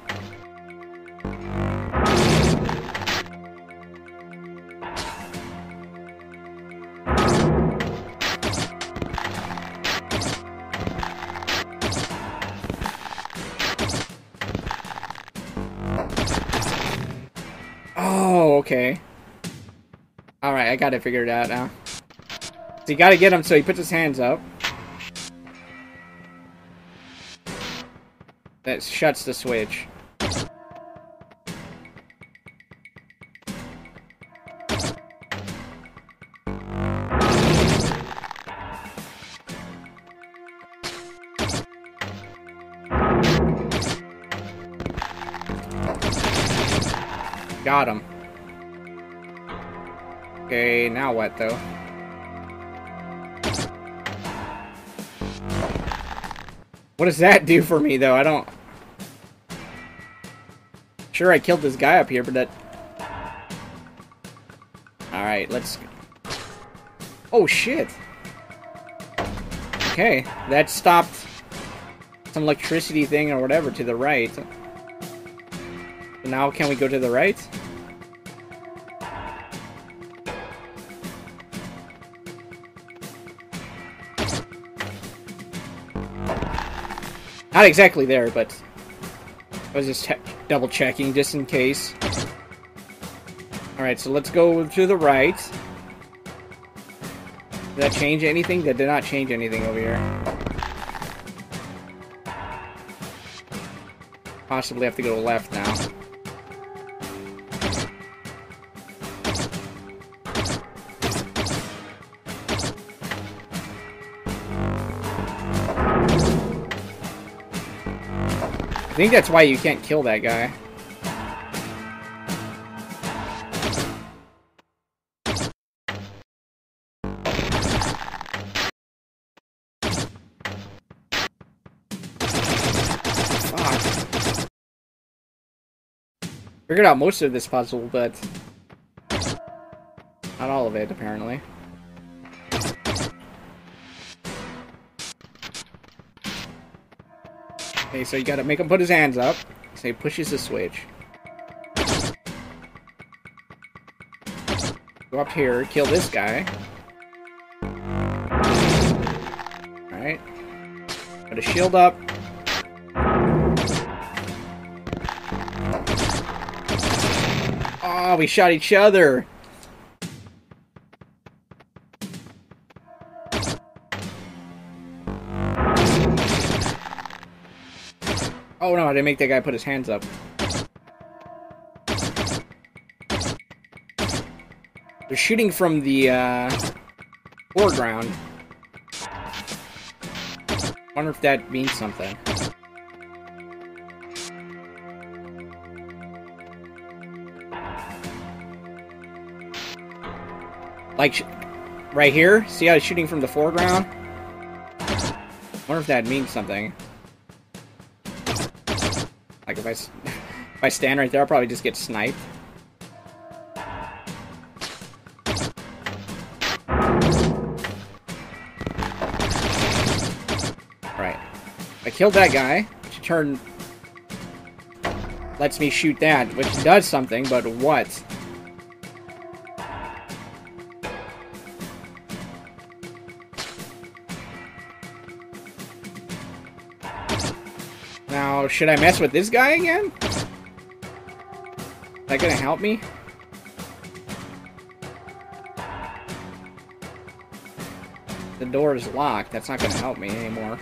S1: Oh, okay. Alright, I got it figured out now. So you gotta get him so he puts his hands up. That shuts the switch. Got him. Okay, now what though? What does that do for me though? I don't... Sure, I killed this guy up here, but that... Alright, let's... Oh, shit! Okay, that stopped some electricity thing or whatever to the right. So now can we go to the right? Not exactly there, but I was just double checking just in case. Alright, so let's go to the right. Did that change anything? That did not change anything over here. Possibly have to go left now. I think that's why you can't kill that guy. Fuck. Figured out most of this puzzle, but not all of it, apparently. Okay, so you gotta make him put his hands up. So he pushes the switch. Go up here, kill this guy. Alright. Put a shield up. Oh, we shot each other! Oh no, I didn't make that guy put his hands up. They're shooting from the foreground. Wonder if that means something. Like, right here? See how he's shooting from the foreground? Wonder if that means something. Like, if I stand right there, I'll probably just get sniped. Right. I killed that guy, which in turn lets me shoot that, which does something, but what? Now, should I mess with this guy again? Is that gonna help me? The door is locked. That's not gonna help me anymore.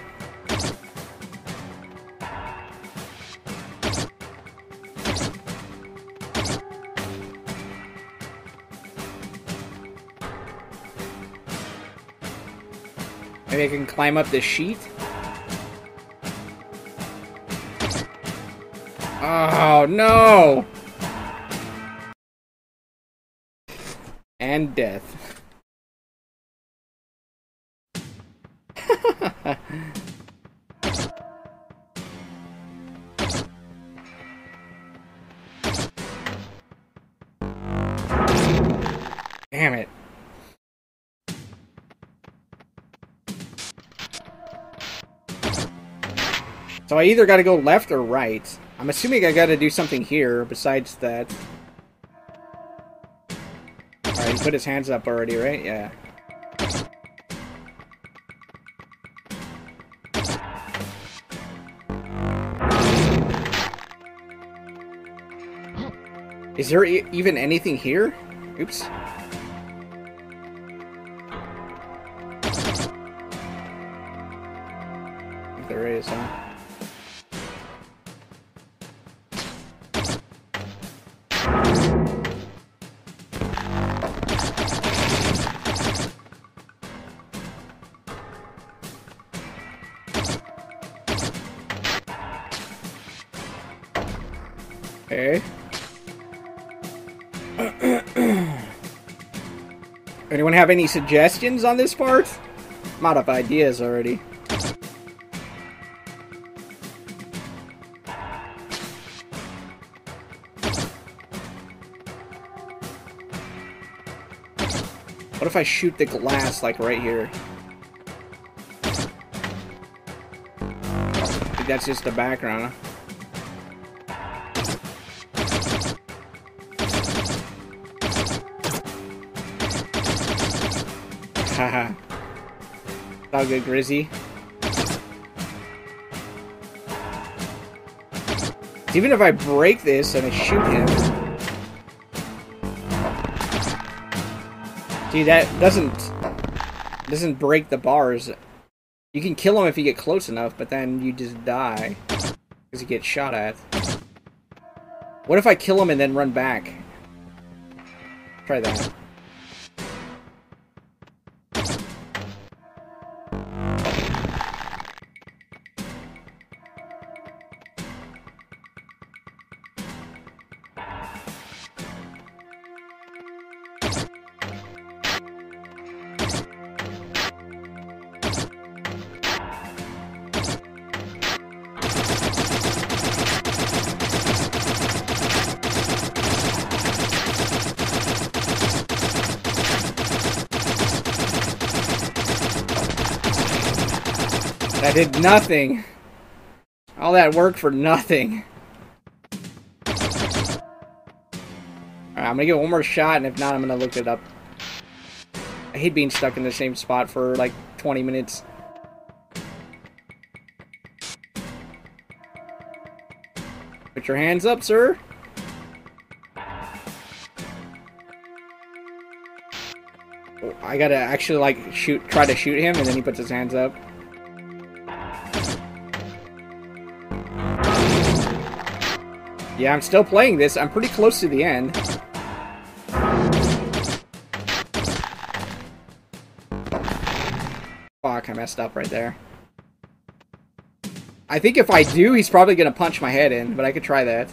S1: Maybe I can climb up this sheet? Oh, no! And death. Damn it. So I either gotta go left or right. I'm assuming I gotta do something here besides that. Alright, he put his hands up already, right? Yeah. Is there even anything here? Oops. There is, huh? Okay. Anyone have any suggestions on this part? I'm out of ideas already. What if I shoot the glass, like, right here? I think that's just the background, huh? Haha. It's all good, Grizzy. Even if I break this and I shoot him... See, that doesn't break the bars. You can kill him if you get close enough, but then you just die. Because you get shot at. What if I kill him and then run back? Try that. That did nothing. All that work for nothing. Alright, I'm gonna get one more shot, and if not, I'm gonna look it up. I hate being stuck in the same spot for like 20 minutes. Put your hands up, sir. Oh, I gotta actually like try to shoot him, and then he puts his hands up. Yeah, I'm still playing this. I'm pretty close to the end. Fuck, I messed up right there. I think if I do, he's probably gonna punch my head in, but I could try that.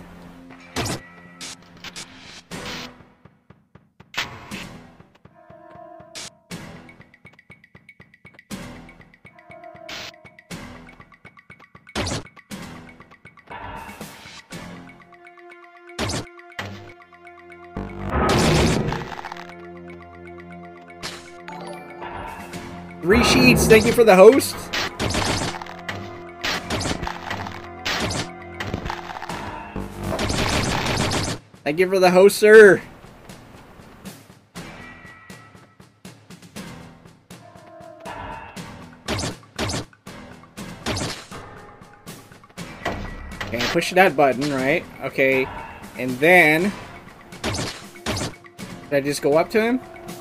S1: Three sheets, thank you for the host. Thank you for the host, sir. Okay, push that button, right? Okay, and then... Did I just go up to him?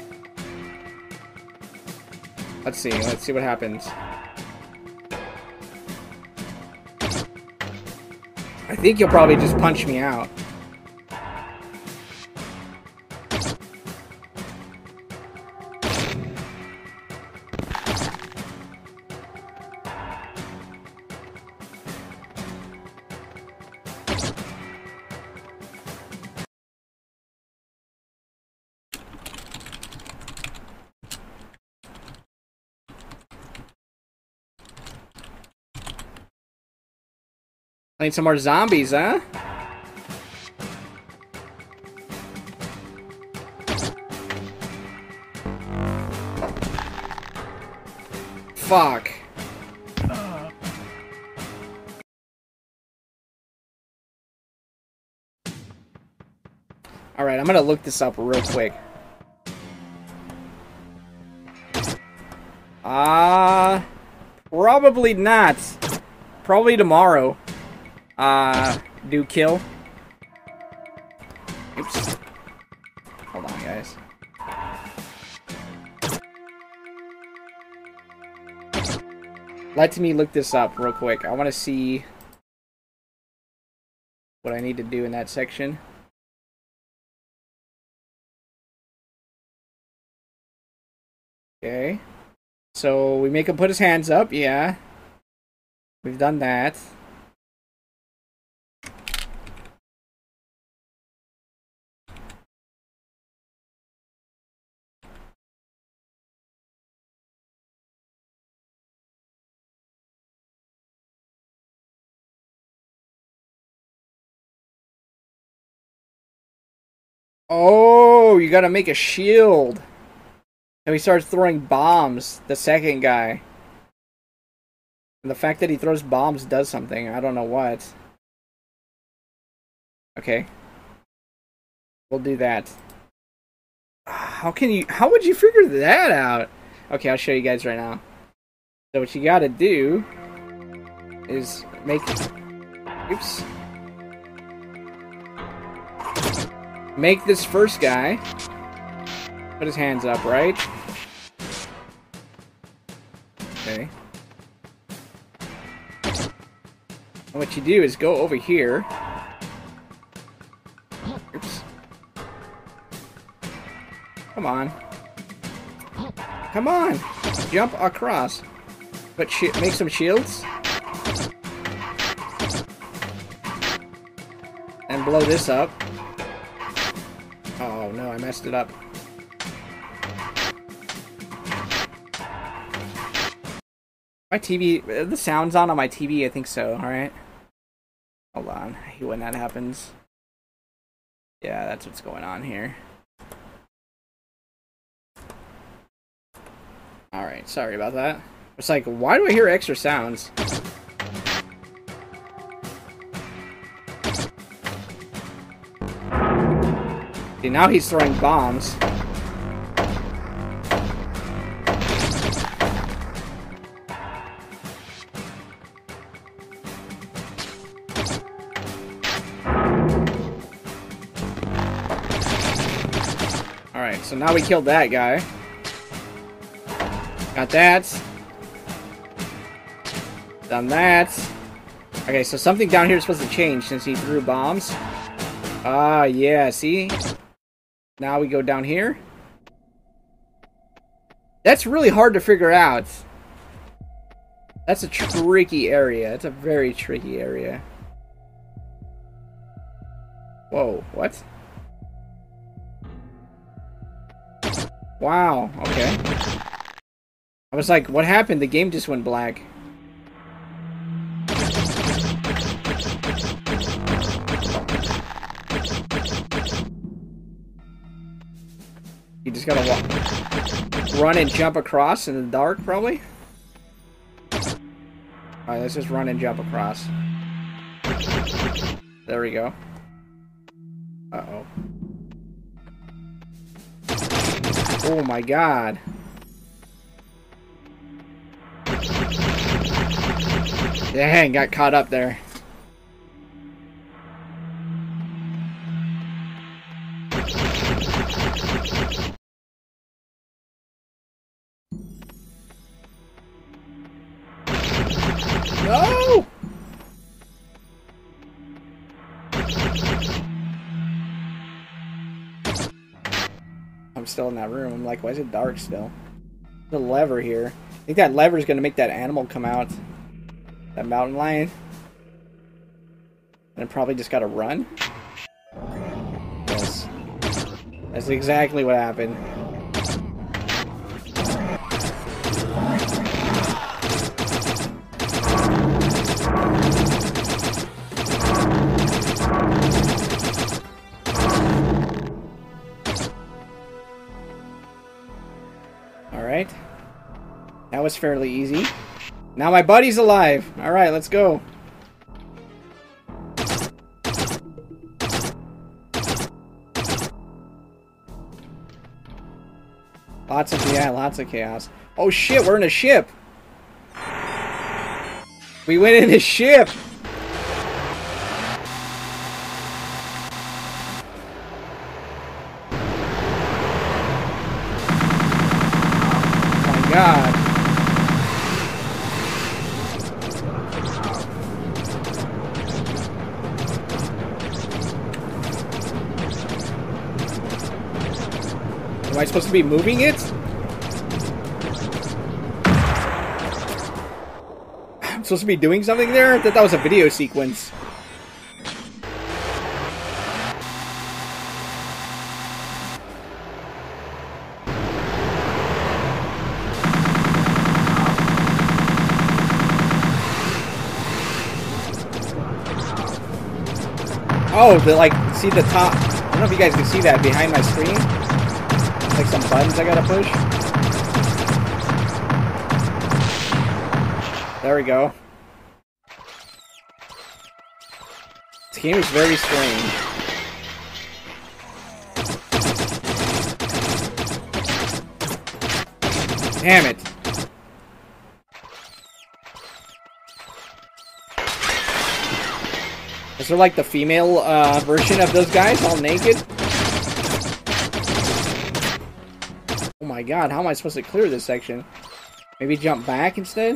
S1: Let's see what happens. I think he'll probably just punch me out. Playing some more zombies, huh? Fuck. Alright, I'm gonna look this up real quick. Probably not. Probably tomorrow. Do kill. Oops. Hold on, guys. Let me look this up real quick. I want to see what I need to do in that section. Okay. So we make him put his hands up, yeah. We've done that. Oh, you gotta make a shield. And he starts throwing bombs, the second guy. And the fact that he throws bombs does something. I don't know what. Okay. We'll do that. How would you figure that out? Okay, I'll show you guys right now. So what you gotta do is make... Oops. Make this first guy put his hands up, right? Okay. And what you do is go over here. Oops. Come on. Come on! Jump across. But make some shields. And blow this up. Oh no, I messed it up. My TV, the sound's on my TV, I think so, alright? Hold on, I hate when that happens. Yeah, that's what's going on here. Alright, sorry about that. It's like, why do I hear extra sounds? See, now he's throwing bombs. Alright, so now we killed that guy. Got that. Done that. Okay, so something down here is supposed to change since he threw bombs. Ah, yeah, see? Now we go down here. That's really hard to figure out. That's a tricky area. It's a very tricky area. Whoa, what? Wow, okay. I was like, what happened? The game just went black. You just gotta run and jump across in the dark, probably? Alright, let's just run and jump across. There we go. Uh-oh. Oh my god. Dang, got caught up there. No! I'm still in that room. I'm like, why is it dark still? There's a lever here. I think that lever is going to make that animal come out. That mountain lion. And probably just got to run. Yes. That's exactly what happened. Alright. That was fairly easy. Now my buddy's alive. Alright, let's go. Lots of chaos. Oh shit, we're in a ship. We went in a ship. Oh my god. Am I supposed to be moving it? I'm supposed to be doing something there? I thought that was a video sequence. Oh, like, see the top. I don't know if you guys can see that behind my screen. Like some buttons I gotta push. There we go. This game is very strange. Damn it. Is there like the female version of those guys all naked? Oh my god, how am I supposed to clear this section? Maybe jump back instead?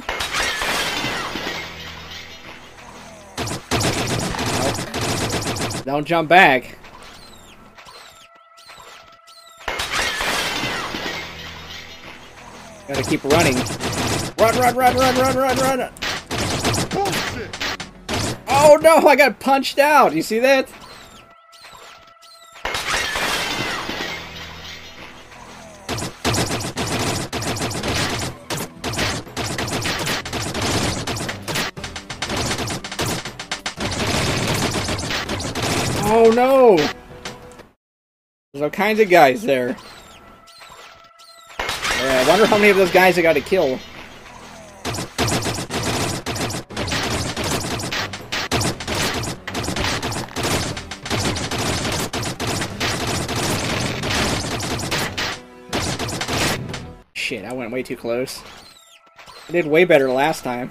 S1: Nope. Don't jump back. Gotta keep running. Run, run, run, run, run, run, run!
S3: Bullshit!
S1: Oh no, I got punched out! You see that? Oh no! There's all kinds of guys there. I wonder how many of those guys I gotta kill. Shit, I went way too close. I did way better last time.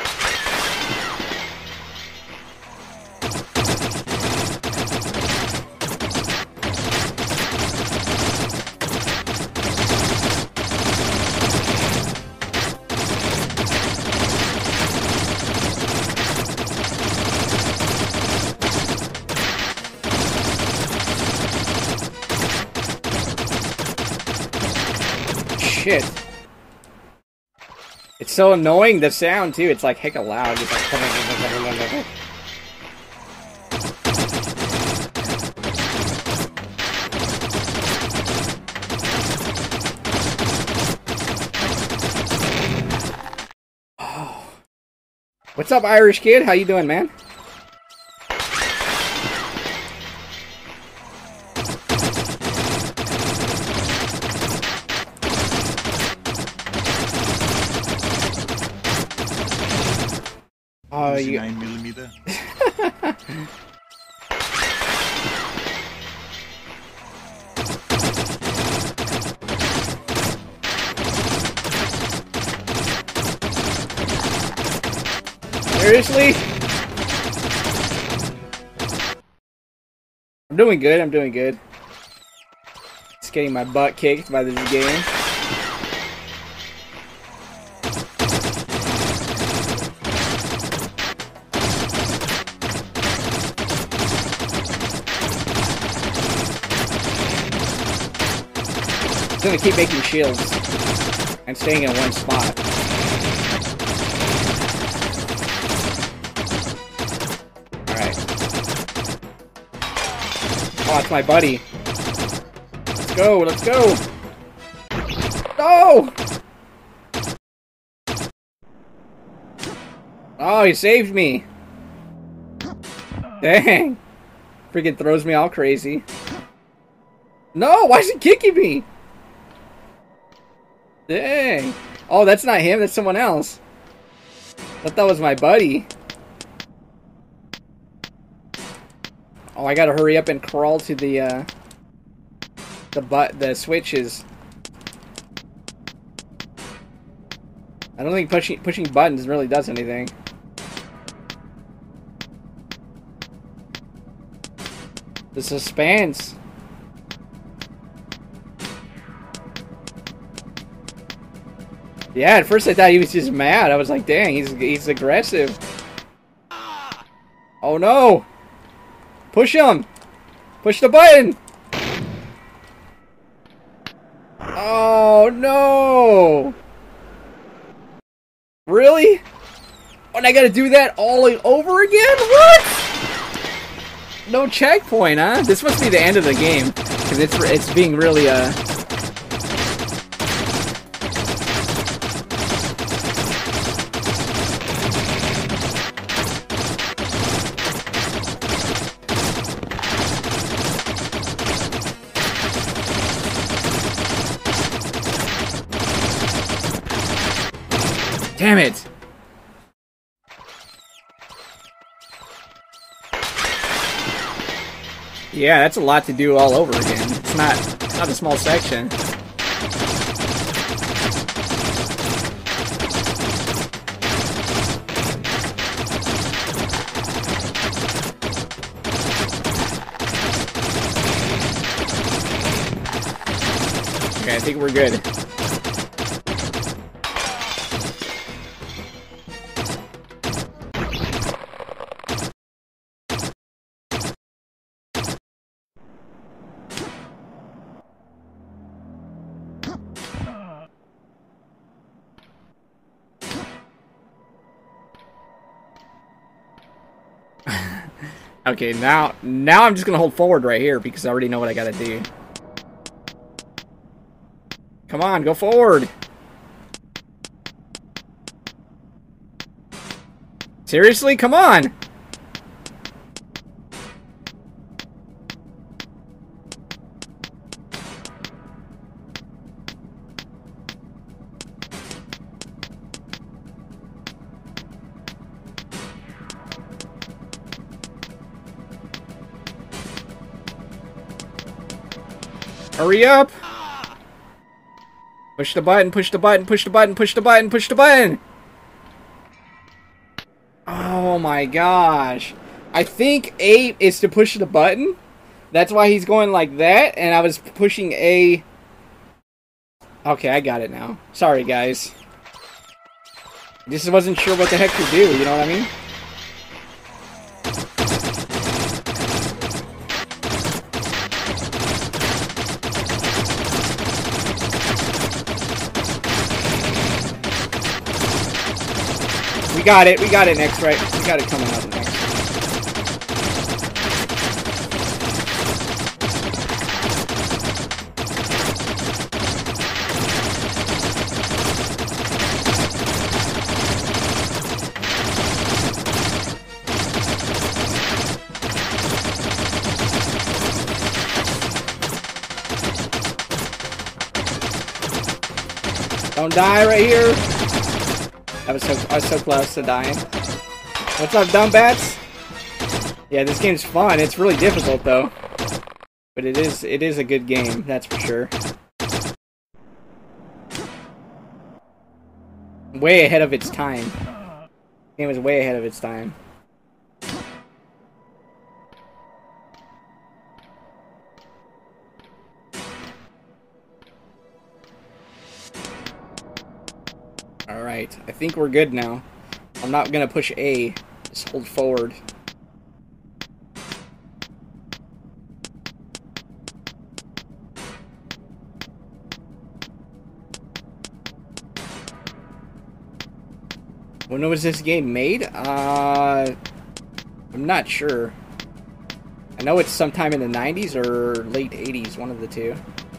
S1: Shit. It's so annoying, the sound too. It's like hecka loud. It's like... Oh. What's up, Irish kid? How you doing, man? Oh, you...
S3: 9mm.
S1: Seriously? I'm doing good, I'm doing good. Just getting my butt kicked by this game. I'm gonna keep making shields and staying in one spot. Alright. Oh, it's my buddy. Let's go, let's go! No! Oh, he saved me! Dang! Freaking throws me all crazy. No, why is he kicking me? Dang. Oh, that's not him, that's someone else. I thought that was my buddy. Oh, I gotta hurry up and crawl to the switches. I don't think pushing buttons really does anything. The suspense. Yeah, at first I thought he was just mad. I was like, dang, he's aggressive. Oh no! Push him! Push the button! Oh no! Really? And I gotta do that all over again? What? No checkpoint, huh? This must be the end of the game. Because it's being really, Damn it! Yeah, that's a lot to do all over again. It's not a small section. Okay, I think we're good. Okay, now I'm just gonna hold forward right here because I already know what I gotta do. Come on, go forward. Seriously? Come on. Hurry up! Push the button, push the button, push the button, push the button, push the button! Oh my gosh. I think A is to push the button. That's why he's going like that, and I was pushing A. Okay, I got it now. Sorry, guys. Just wasn't sure what the heck to do, you know what I mean? We got it next, right? We got it coming up next. Don't die right here. I was so close to dying. What's up, Dumbbats? Yeah, this game's fun. It's really difficult though, but it is a good game. That's for sure. Way ahead of its time. The game was way ahead of its time. Alright, I think we're good now. I'm not gonna push A. Just hold forward. When was this game made? I'm not sure. I know it's sometime in the 90s or late 80s, one of the two.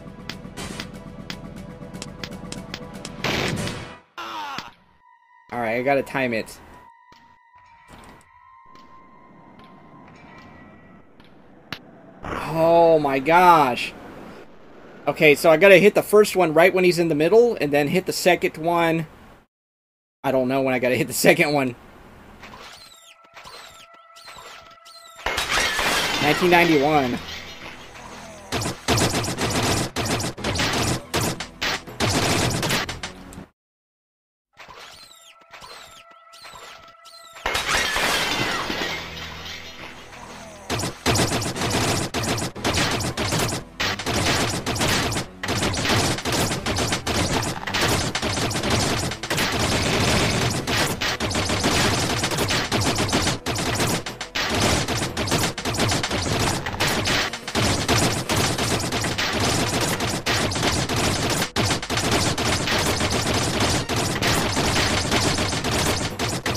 S1: Alright, I gotta time it. Oh my gosh. Okay, so I gotta hit the first one right when he's in the middle, and then hit the second one. I don't know when I gotta hit the second one. 1991.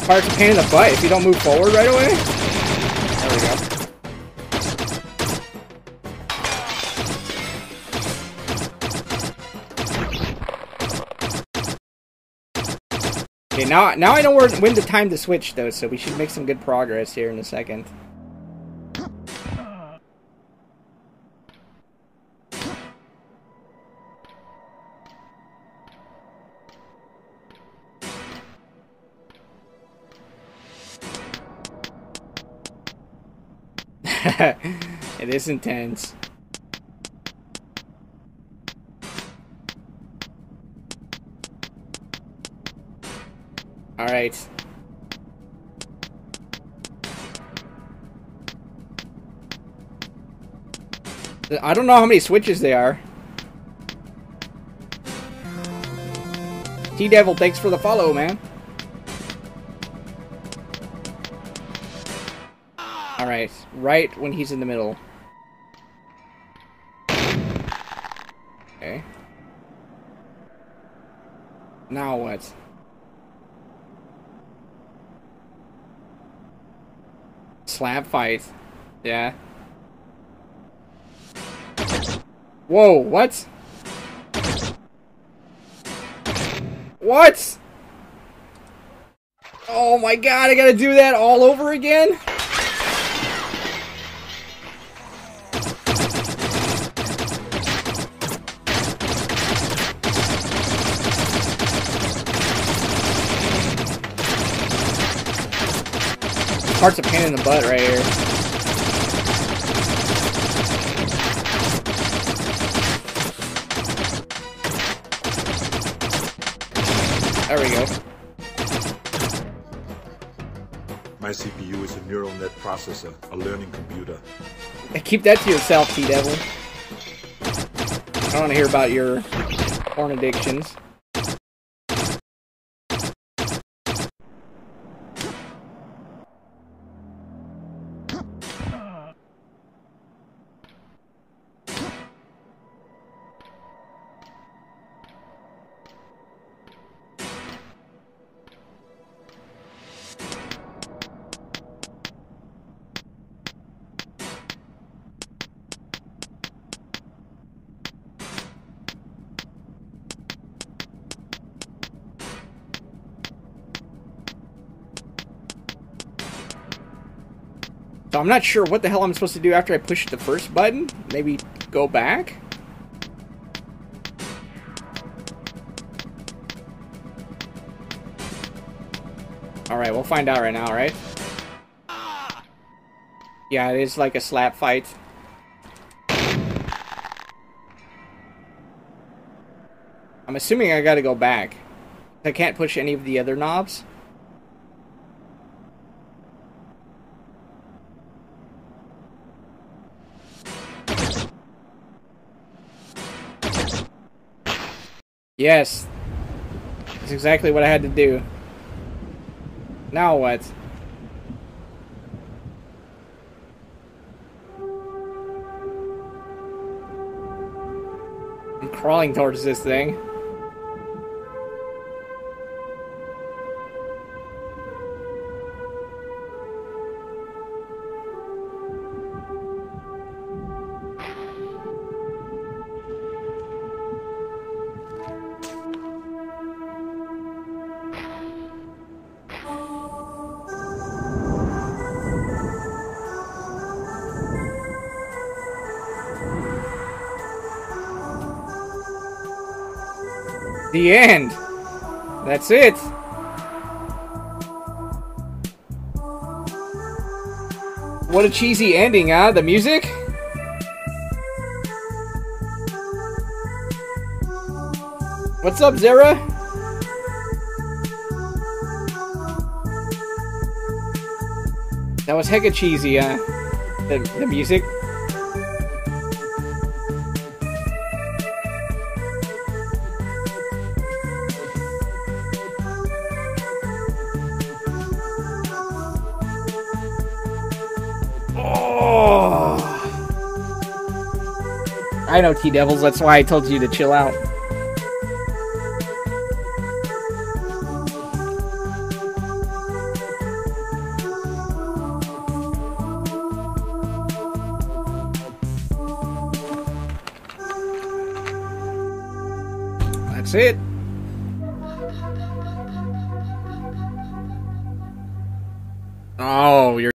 S1: Parts a pain in the butt if you don't move forward right away. There we go. Okay, now I know when the time to switch though, so we should make some good progress here in a second. It is intense. All right. I don't know how many switches there are. T-Devil, thanks for the follow, man. Alright, right when he's in the middle. Okay. Now what? Slap fight. Yeah. Whoa, what? What? Oh my god, I gotta do that all over again? Part's a pain in the butt right here. There we go.
S3: My CPU is a neural net processor, a learning computer.
S1: Keep that to yourself, T-Devil. I don't want to hear about your porn addictions. So I'm not sure what the hell I'm supposed to do after I push the first button. Maybe go back? Alright, we'll find out right now, right? Yeah, it is like a slap fight. I'm assuming I gotta go back. I can't push any of the other knobs. Yes. That's exactly what I had to do. Now what? I'm crawling towards this thing. The end. That's it. What a cheesy ending, huh? The music? What's up, Zara? That was hecka cheesy, huh? The music. I know, T-Devils, that's why I told you to chill out. That's it. Oh, you're